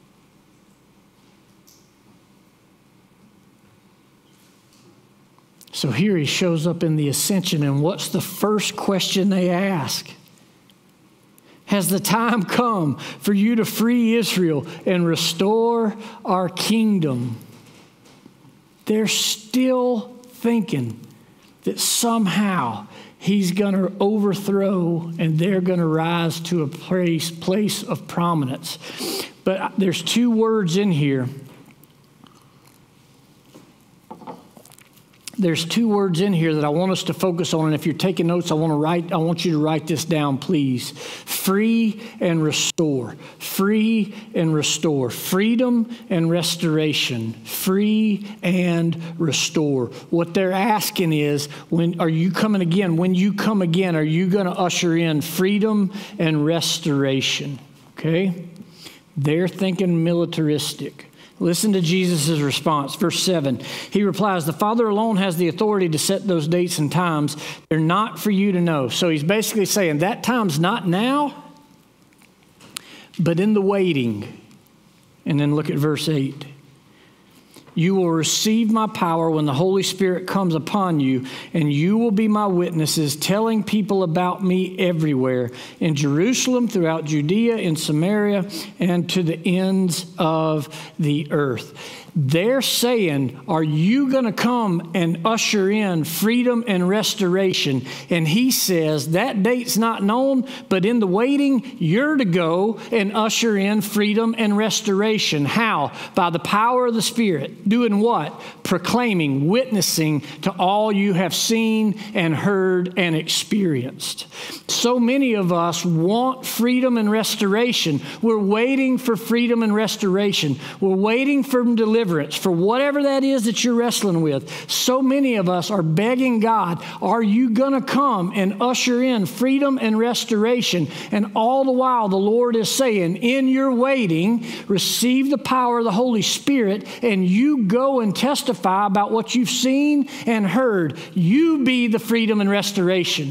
So here he shows up in the ascension, and what's the first question they ask? Has the time come for you to free Israel and restore our kingdom? They're still thinking that somehow he's going to overthrow and they're going to rise to a place of prominence. But there's 2 words in here there's two words in here that I want us to focus on. And if you're taking notes, I want you to write this down, please. Free and restore. Free and restore. Freedom and restoration. Free and restore. What they're asking is, when are you coming again? When you come again, are you going to usher in freedom and restoration? Okay? They're thinking militaristic. Listen to Jesus' response. Verse 7, he replies, the Father alone has the authority to set those dates and times. They're not for you to know. So he's basically saying that time's not now, but in the waiting. And then look at verse 8. You will receive my power when the Holy Spirit comes upon you, and you will be my witnesses, telling people about me everywhere, in Jerusalem, throughout Judea, in Samaria, and to the ends of the earth. They're saying, are you going to come and usher in freedom and restoration? And he says, that date's not known, but in the waiting, you're to go and usher in freedom and restoration. How? By the power of the Spirit. Doing what? Proclaiming, witnessing to all you have seen and heard and experienced. So many of us want freedom and restoration. We're waiting for freedom and restoration. We're waiting for deliverance. For whatever that is that you're wrestling with. So many of us are begging God, are you going to come and usher in freedom and restoration? And all the while the Lord is saying, in your waiting, receive the power of the Holy Spirit, and you go and testify about what you've seen and heard. You be the freedom and restoration.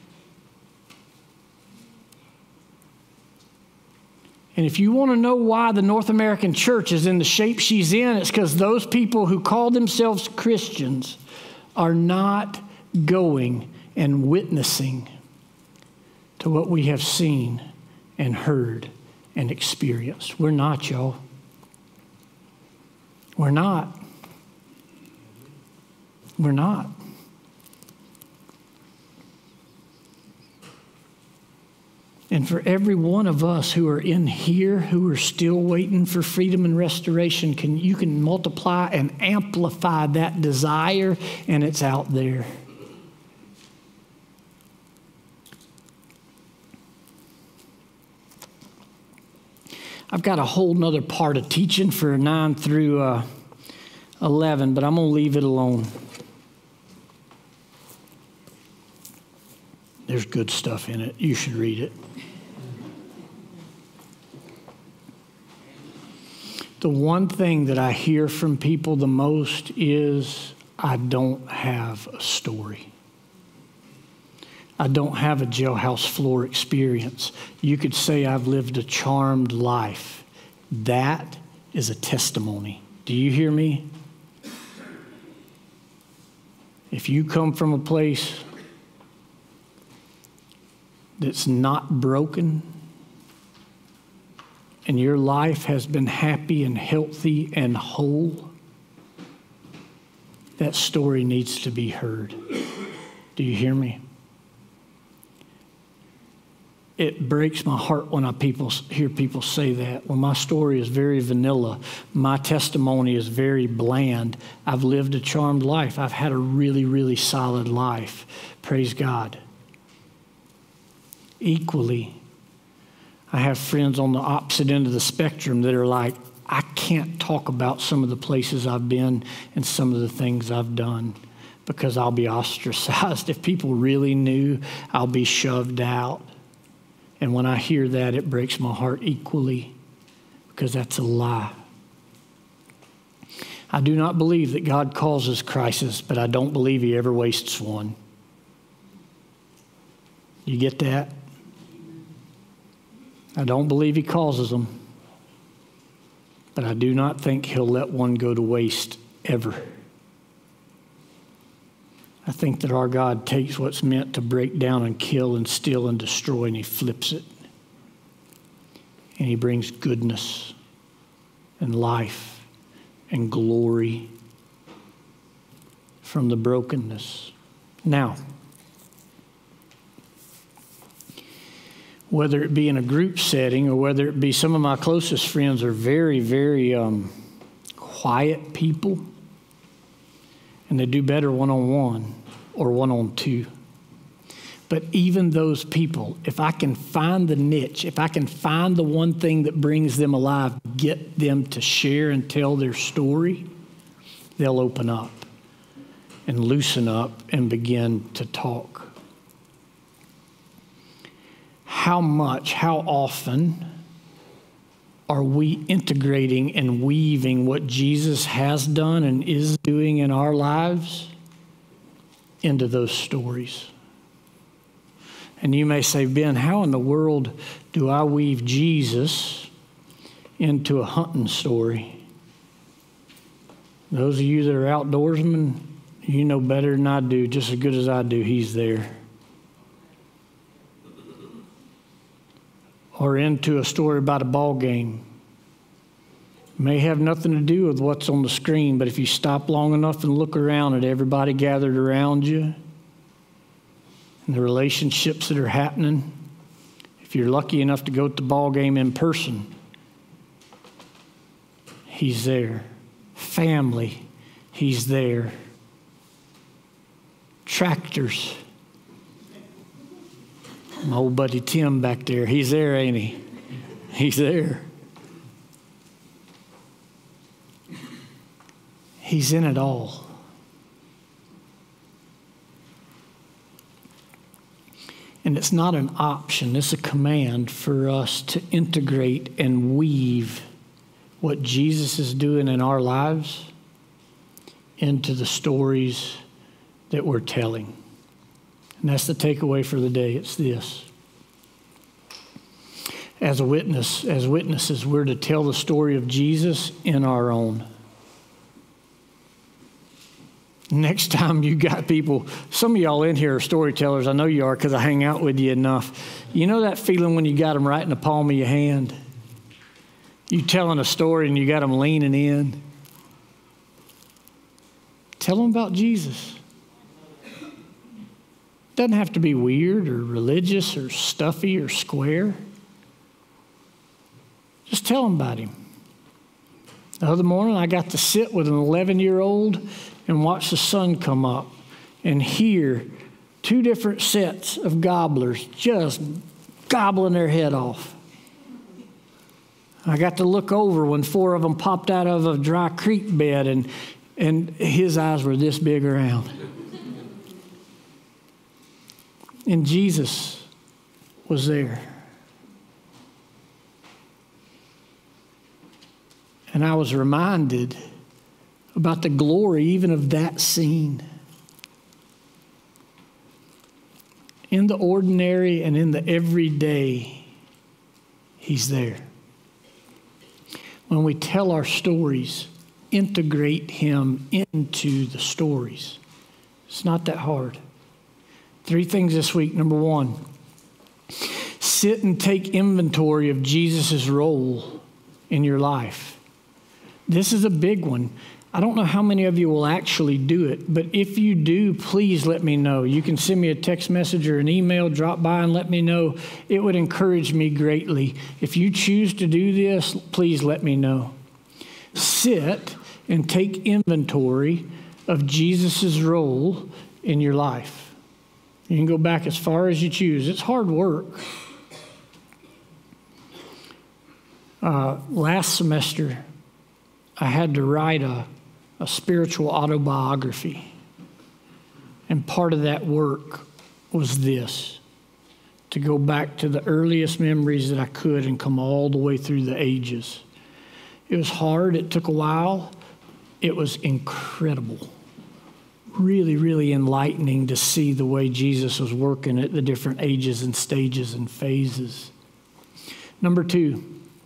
And if you want to know why the North American church is in the shape she's in, it's because those people who call themselves Christians are not going and witnessing to what we have seen and heard and experienced. We're not, y'all. We're not. We're not. And for every one of us who are in here, who are still waiting for freedom and restoration, you can multiply and amplify that desire, and it's out there. I've got a whole nother part of teaching for 9 through 11, but I'm going to leave it alone. There's good stuff in it. You should read it. The one thing that I hear from people the most is, I don't have a story. I don't have a jailhouse floor experience. You could say I've lived a charmed life. That is a testimony. Do you hear me? If you come from a place that's not broken, and your life has been happy and healthy and whole, that story needs to be heard. Do you hear me? It breaks my heart when I hear people say that. Well, my story is very vanilla. My testimony is very bland. I've lived a charmed life. I've had a really, really solid life. Praise God. Equally, I have friends on the opposite end of the spectrum that are like, I can't talk about some of the places I've been and some of the things I've done because I'll be ostracized. If people really knew, I'll be shoved out. And when I hear that, it breaks my heart equally because that's a lie. I do not believe that God causes crisis, but I don't believe he ever wastes one. You get that? I don't believe he causes them, but I do not think he'll let one go to waste ever. I think that our God takes what's meant to break down and kill and steal and destroy, and he flips it. And he brings goodness and life and glory from the brokenness. Now, whether it be in a group setting or whether it be some of my closest friends are very, very quiet people. and they do better one-on-one or one-on-two. But even those people, if I can find the niche, if I can find the one thing that brings them alive, get them to share and tell their story, they'll open up and loosen up and begin to talk. How often are we integrating and weaving what Jesus has done and is doing in our lives into those stories? And you may say, Ben, how in the world do I weave Jesus into a hunting story? Those of you that are outdoorsmen, you know better than I do, just as good as I do, he's there. Or into a story about a ball game. May have nothing to do with what's on the screen, but if you stop long enough and look around at everybody gathered around you and the relationships that are happening, if you're lucky enough to go to the ball game in person, he's there. Family, he's there. Tractors. My old buddy Tim back there, he's there, ain't he? He's there. He's in it all. And it's not an option, it's a command for us to integrate and weave what Jesus is doing in our lives into the stories that we're telling. And that's the takeaway for the day. It's this. As witnesses, we're to tell the story of Jesus in our own. Next time you got people, some of y'all in here are storytellers. I know you are because I hang out with you enough. You know that feeling when you got them right in the palm of your hand? You telling a story and you got them leaning in. Tell them about Jesus. Doesn't have to be weird or religious or stuffy or square. Just tell them about him. The other morning, I got to sit with an 11-year-old and watch the sun come up and hear two different sets of gobblers just gobbling their head off. I got to look over when 4 of them popped out of a dry creek bed and his eyes were this big around. And Jesus was there. And I was reminded about the glory even of that scene. In the ordinary and in the everyday, he's there. When we tell our stories, integrate him into the stories. It's not that hard. 3 things this week. Number 1, sit and take inventory of Jesus' role in your life. This is a big one. I don't know how many of you will actually do it, but if you do, please let me know. You can send me a text message or an email, drop by and let me know. It would encourage me greatly. If you choose to do this, please let me know. Sit and take inventory of Jesus' role in your life. You can go back as far as you choose. It's hard work. Last semester, I had to write a spiritual autobiography. And part of that work was this, to go back to the earliest memories that I could and come all the way through the ages. It was hard. It took a while. It was incredible. Really, really enlightening to see the way Jesus was working at the different ages and stages and phases. Number 2,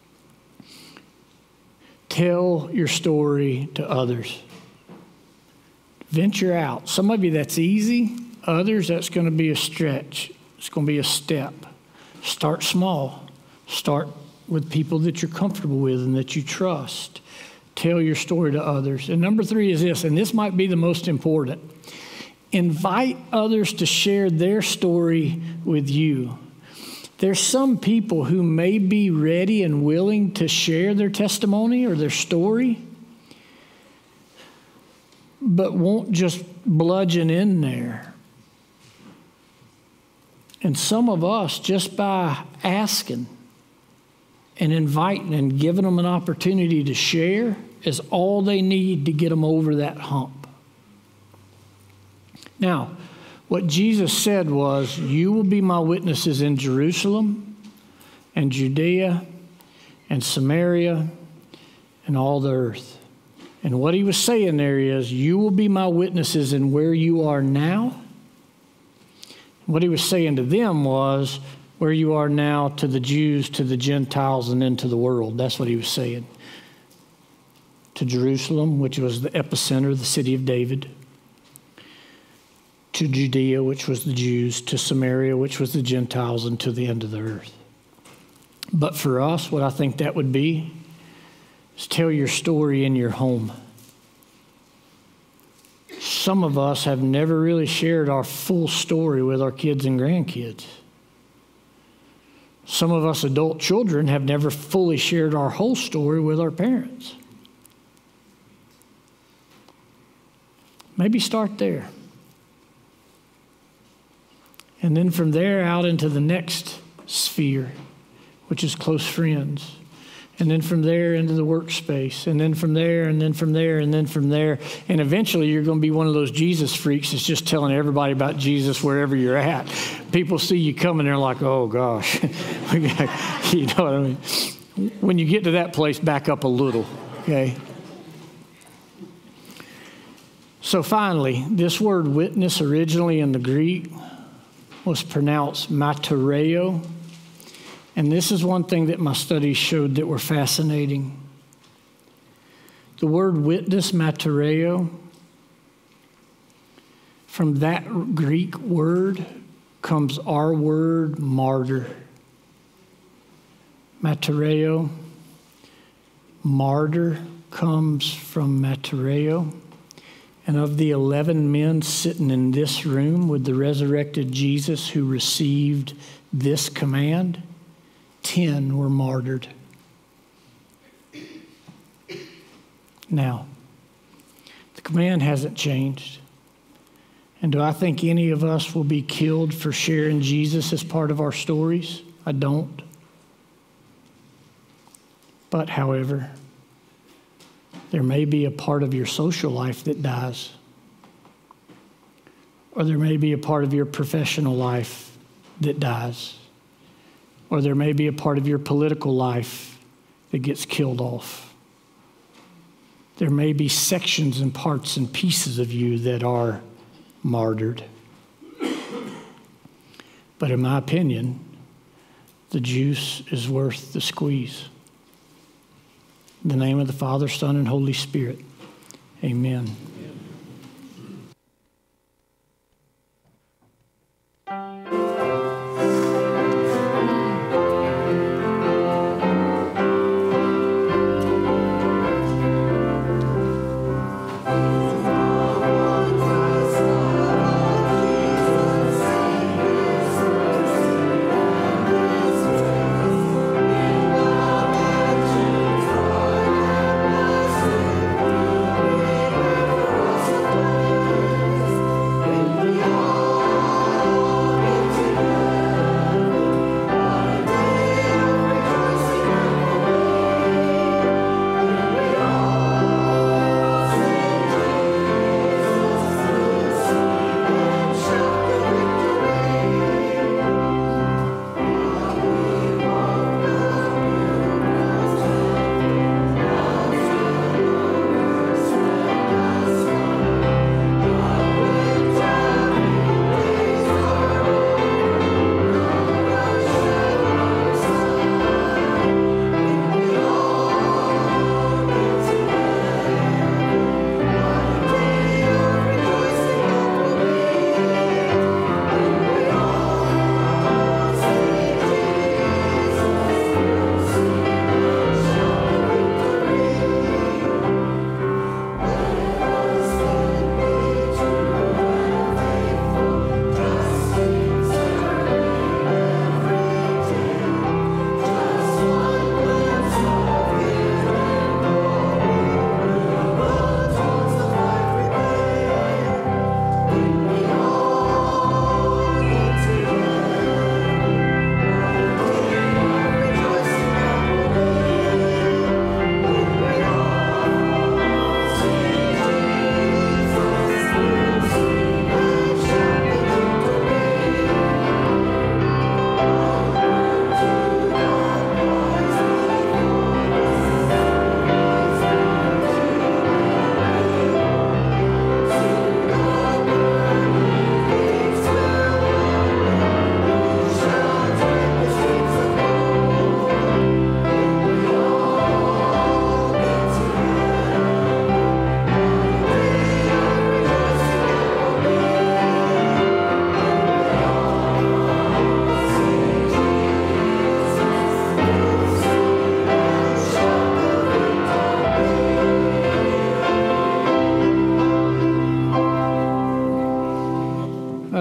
tell your story to others. Venture out. Some of you, that's easy. Others, that's going to be a stretch. It's going to be a step. Start small. Start with people that you're comfortable with and that you trust. Tell your story to others. And number 3 is this, and this might be the most important. Invite others to share their story with you. There's some people who may be ready and willing to share their testimony or their story, but won't just bludgeon in there. And some of us, just by asking and inviting and giving them an opportunity to share, is all they need to get them over that hump. Now, what Jesus said was, you will be my witnesses in Jerusalem and Judea and Samaria and all the earth. And what he was saying there is, you will be my witnesses in where you are now. What he was saying to them was, where you are now, to the Jews, to the Gentiles, and then to the world. That's what he was saying. To Jerusalem, which was the epicenter, the city of David. To Judea, which was the Jews. To Samaria, which was the Gentiles, and to the end of the earth. But for us, what I think that would be is tell your story in your home. Some of us have never really shared our full story with our kids and grandkids. Some of us adult children have never fully shared our whole story with our parents. Maybe start there. And then from there out into the next sphere, which is close friends. And then from there into the workspace. And then from there, and then from there, and then from there. And eventually you're going to be one of those Jesus freaks that's just telling everybody about Jesus wherever you're at. People see you coming, they're like, oh gosh. You know what I mean? When you get to that place, back up a little, okay? So finally, this word witness originally in the Greek was pronounced matereo. And this is one thing that my studies showed that were fascinating. The word witness, matereo, from that Greek word comes our word martyr. Matereo. Martyr comes from matereo. And of the 11 men sitting in this room with the resurrected Jesus who received this command, 10 were martyred. Now, the command hasn't changed. And do I think any of us will be killed for sharing Jesus as part of our stories? I don't. But, however, there may be a part of your social life that dies. Or there may be a part of your professional life that dies. Or there may be a part of your political life that gets killed off. There may be sections and parts and pieces of you that are martyred. But in my opinion, the juice is worth the squeeze. In the name of the Father, Son, and Holy Spirit, amen.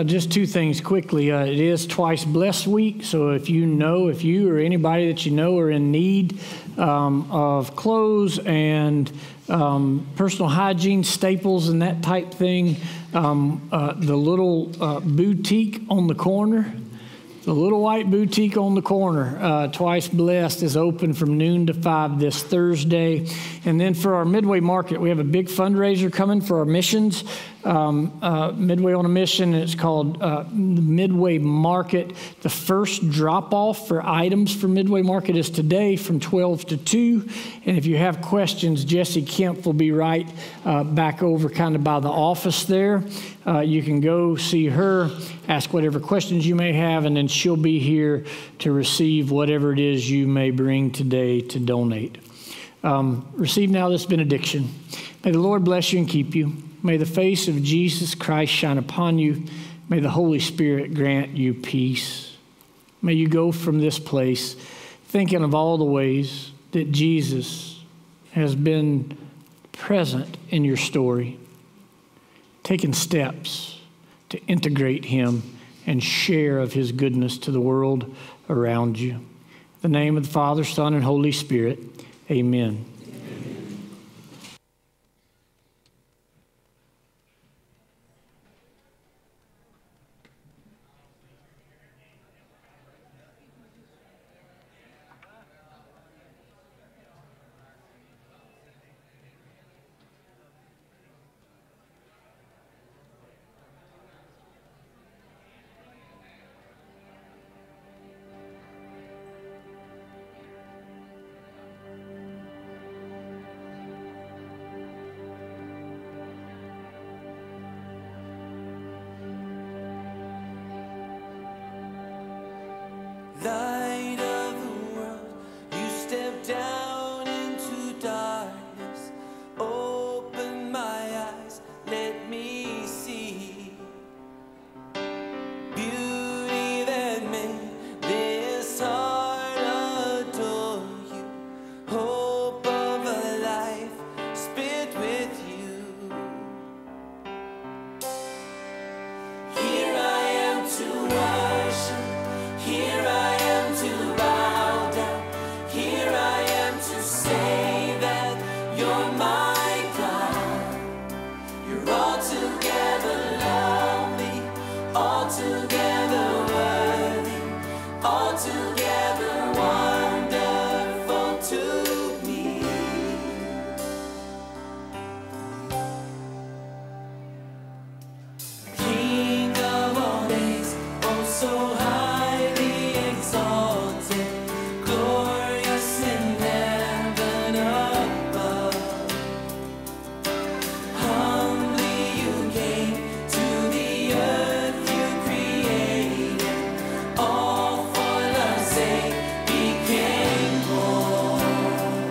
Just two things quickly. It is Twice Blessed Week, so if you or anybody that you know are in need of clothes and personal hygiene staples and that type thing, the little boutique on the corner, the little white boutique on the corner, Twice Blessed, is open from noon to 5 this Thursday. And then for our Midway Market, we have a big fundraiser coming for our missions. Midway on a Mission, and it's called Midway Market. The first drop-off for items for Midway Market is today from 12 to 2. And if you have questions, Jessie Kemp will be right back over kind of by the office there. You can go see her, ask whatever questions you may have, and then she'll be here to receive whatever it is you may bring today to donate. Receive now this benediction. May the Lord bless you and keep you. May the face of Jesus Christ shine upon you. May the Holy Spirit grant you peace. May you go from this place thinking of all the ways that Jesus has been present in your story, taking steps to integrate him and share of his goodness to the world around you. In the name of the Father, Son, and Holy Spirit, amen. Light of the world, you step down into darkness. Open my eyes, let me see beauty that made this heart adore you. Hope of a life spent with you. Here I am to worship. Here I am to bow down. Here I am to say that you're my God. You're altogether lovely, altogether worthy, altogether wonderful to me. King of all days, oh so highly exalted, glorious in heaven above. Humbly you came to the earth you created, all for love's sake became born.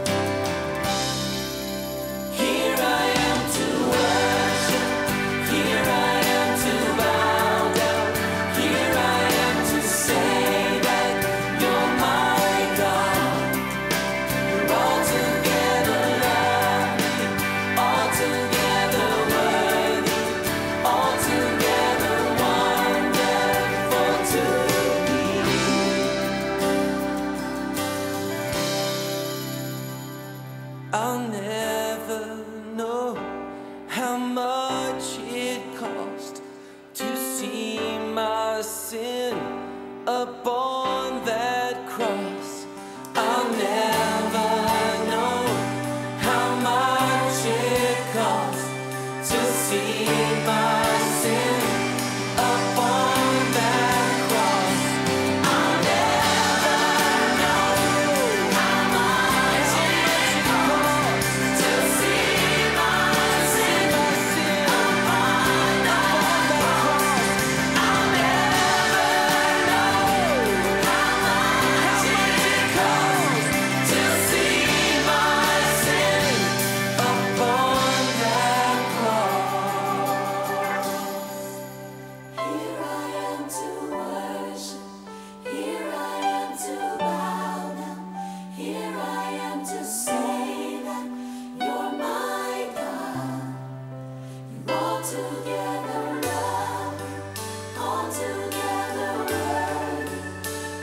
Here I am to worship, here I am to bow down, here I am to say that you're my God. You're altogether lovely, altogether worthy, altogether wonderful to me. I'll never know how much it cost to see my sin upon that cross. I'll never know how much it cost to see my sin upon that cross. I'll never know how much it cost to see my sin upon that cross. I'll never know how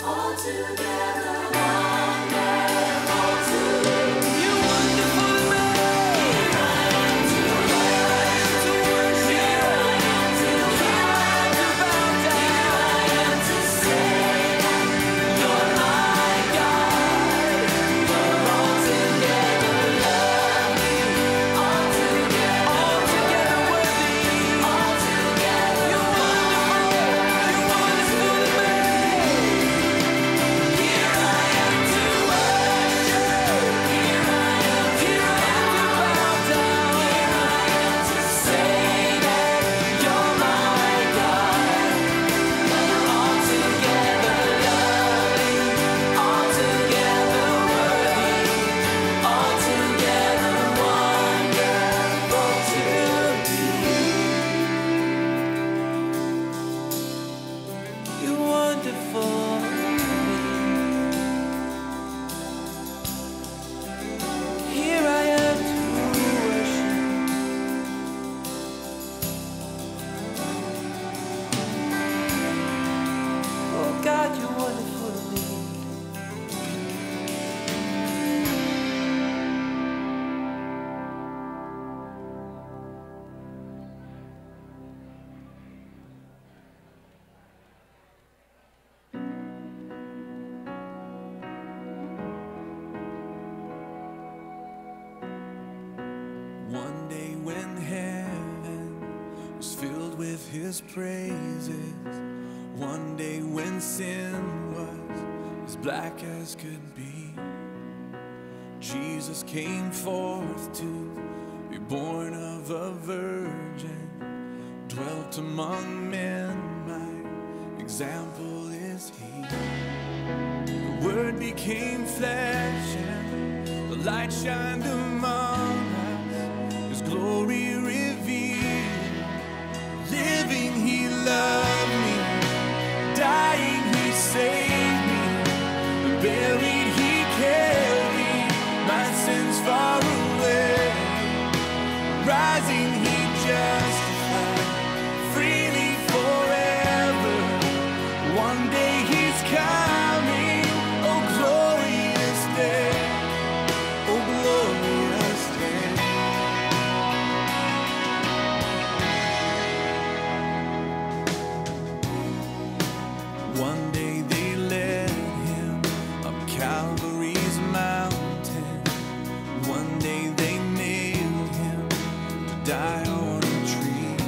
One day when heaven was filled with his praises, one day when sin was as black as could be, Jesus came forth to be born of a virgin, dwelt among men, my example is he. The Word became flesh and the light shined among us, his glory revealed. Living he loved me, dying he saved me, and buried he carried my sins far away. Rising he justified, freely forever. One day he's coming, oh glorious day, oh glorious day. One day they led him up Calvary's mountain. One day they nailed him to die on a tree.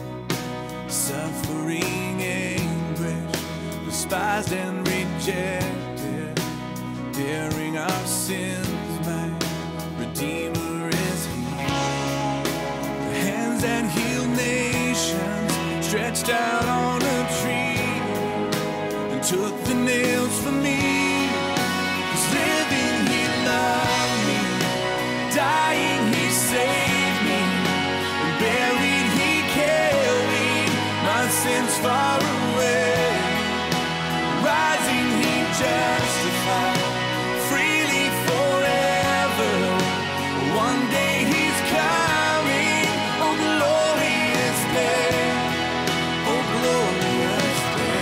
Suffering anguish, despised and rejected, bearing our sins, my Redeemer is he. The hands that heal nations stretched out on a tree and took the nails from me. 'Cause living he loved me, dying he saved me, and buried he carried my sins far away. Rising he justified, freely forever. One day he's coming, oh glorious day, oh glorious day.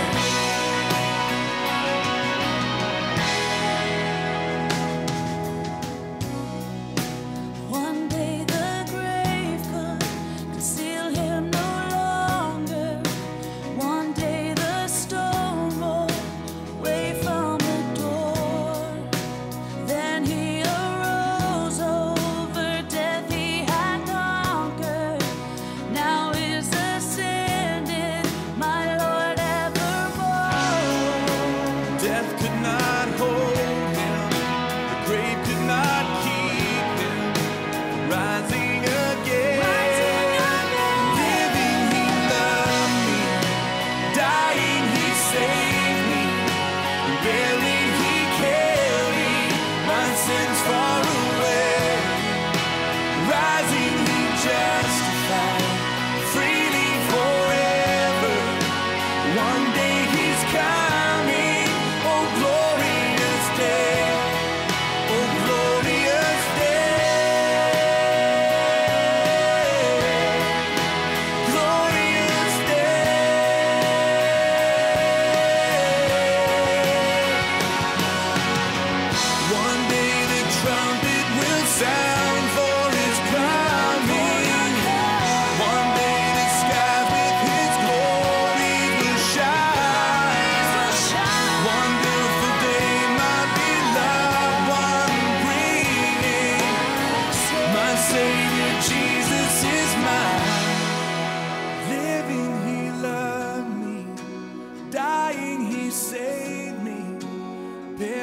One day the grave could conceal him no longer. One day the stone rolled away from the door. Then he arose, over death he had conquered. Now is ascended, my Lord evermore. Death could not hold him, the grave could not keep him from rising again. Living he loved me, dying he saved me, and buried he carried my sins far away. Rising he justified, freely forever. One day he's coming, oh glorious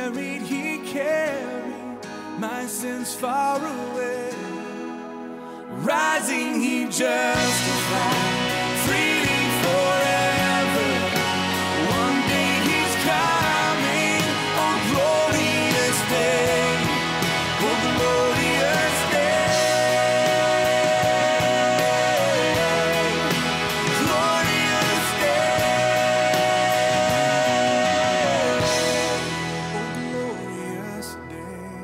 carried my sins far away. Rising, he justified, freely forever. One day he's coming, on glorious day, oh glorious day, glorious day, oh glorious day.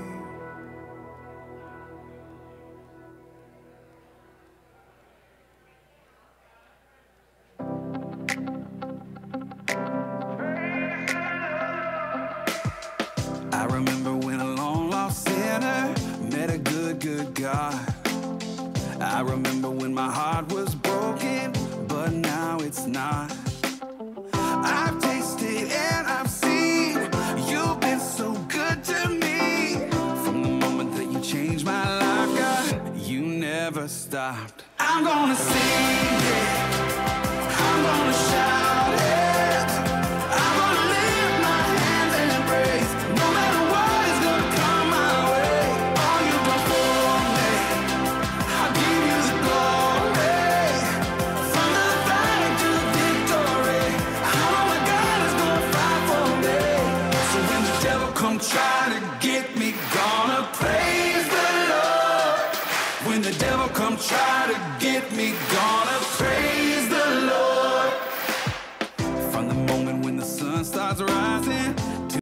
I remember when a long lost sinner met a good God. I remember when my heart was broken, but now it's not. I've tasted and I've seen, you've been so good to me. From the moment that you changed my life, God, you never stopped. I'm gonna sing it, I'm gonna shout it, I'm gonna lift my hands and praise. No matter what is gonna come my way, all you've done for me, I'll give you the glory. From the valley to the victory, I know my God is gonna fight for me. So when the devil come try to get me, gonna praise the Lord. When the devil come try to get me, gonna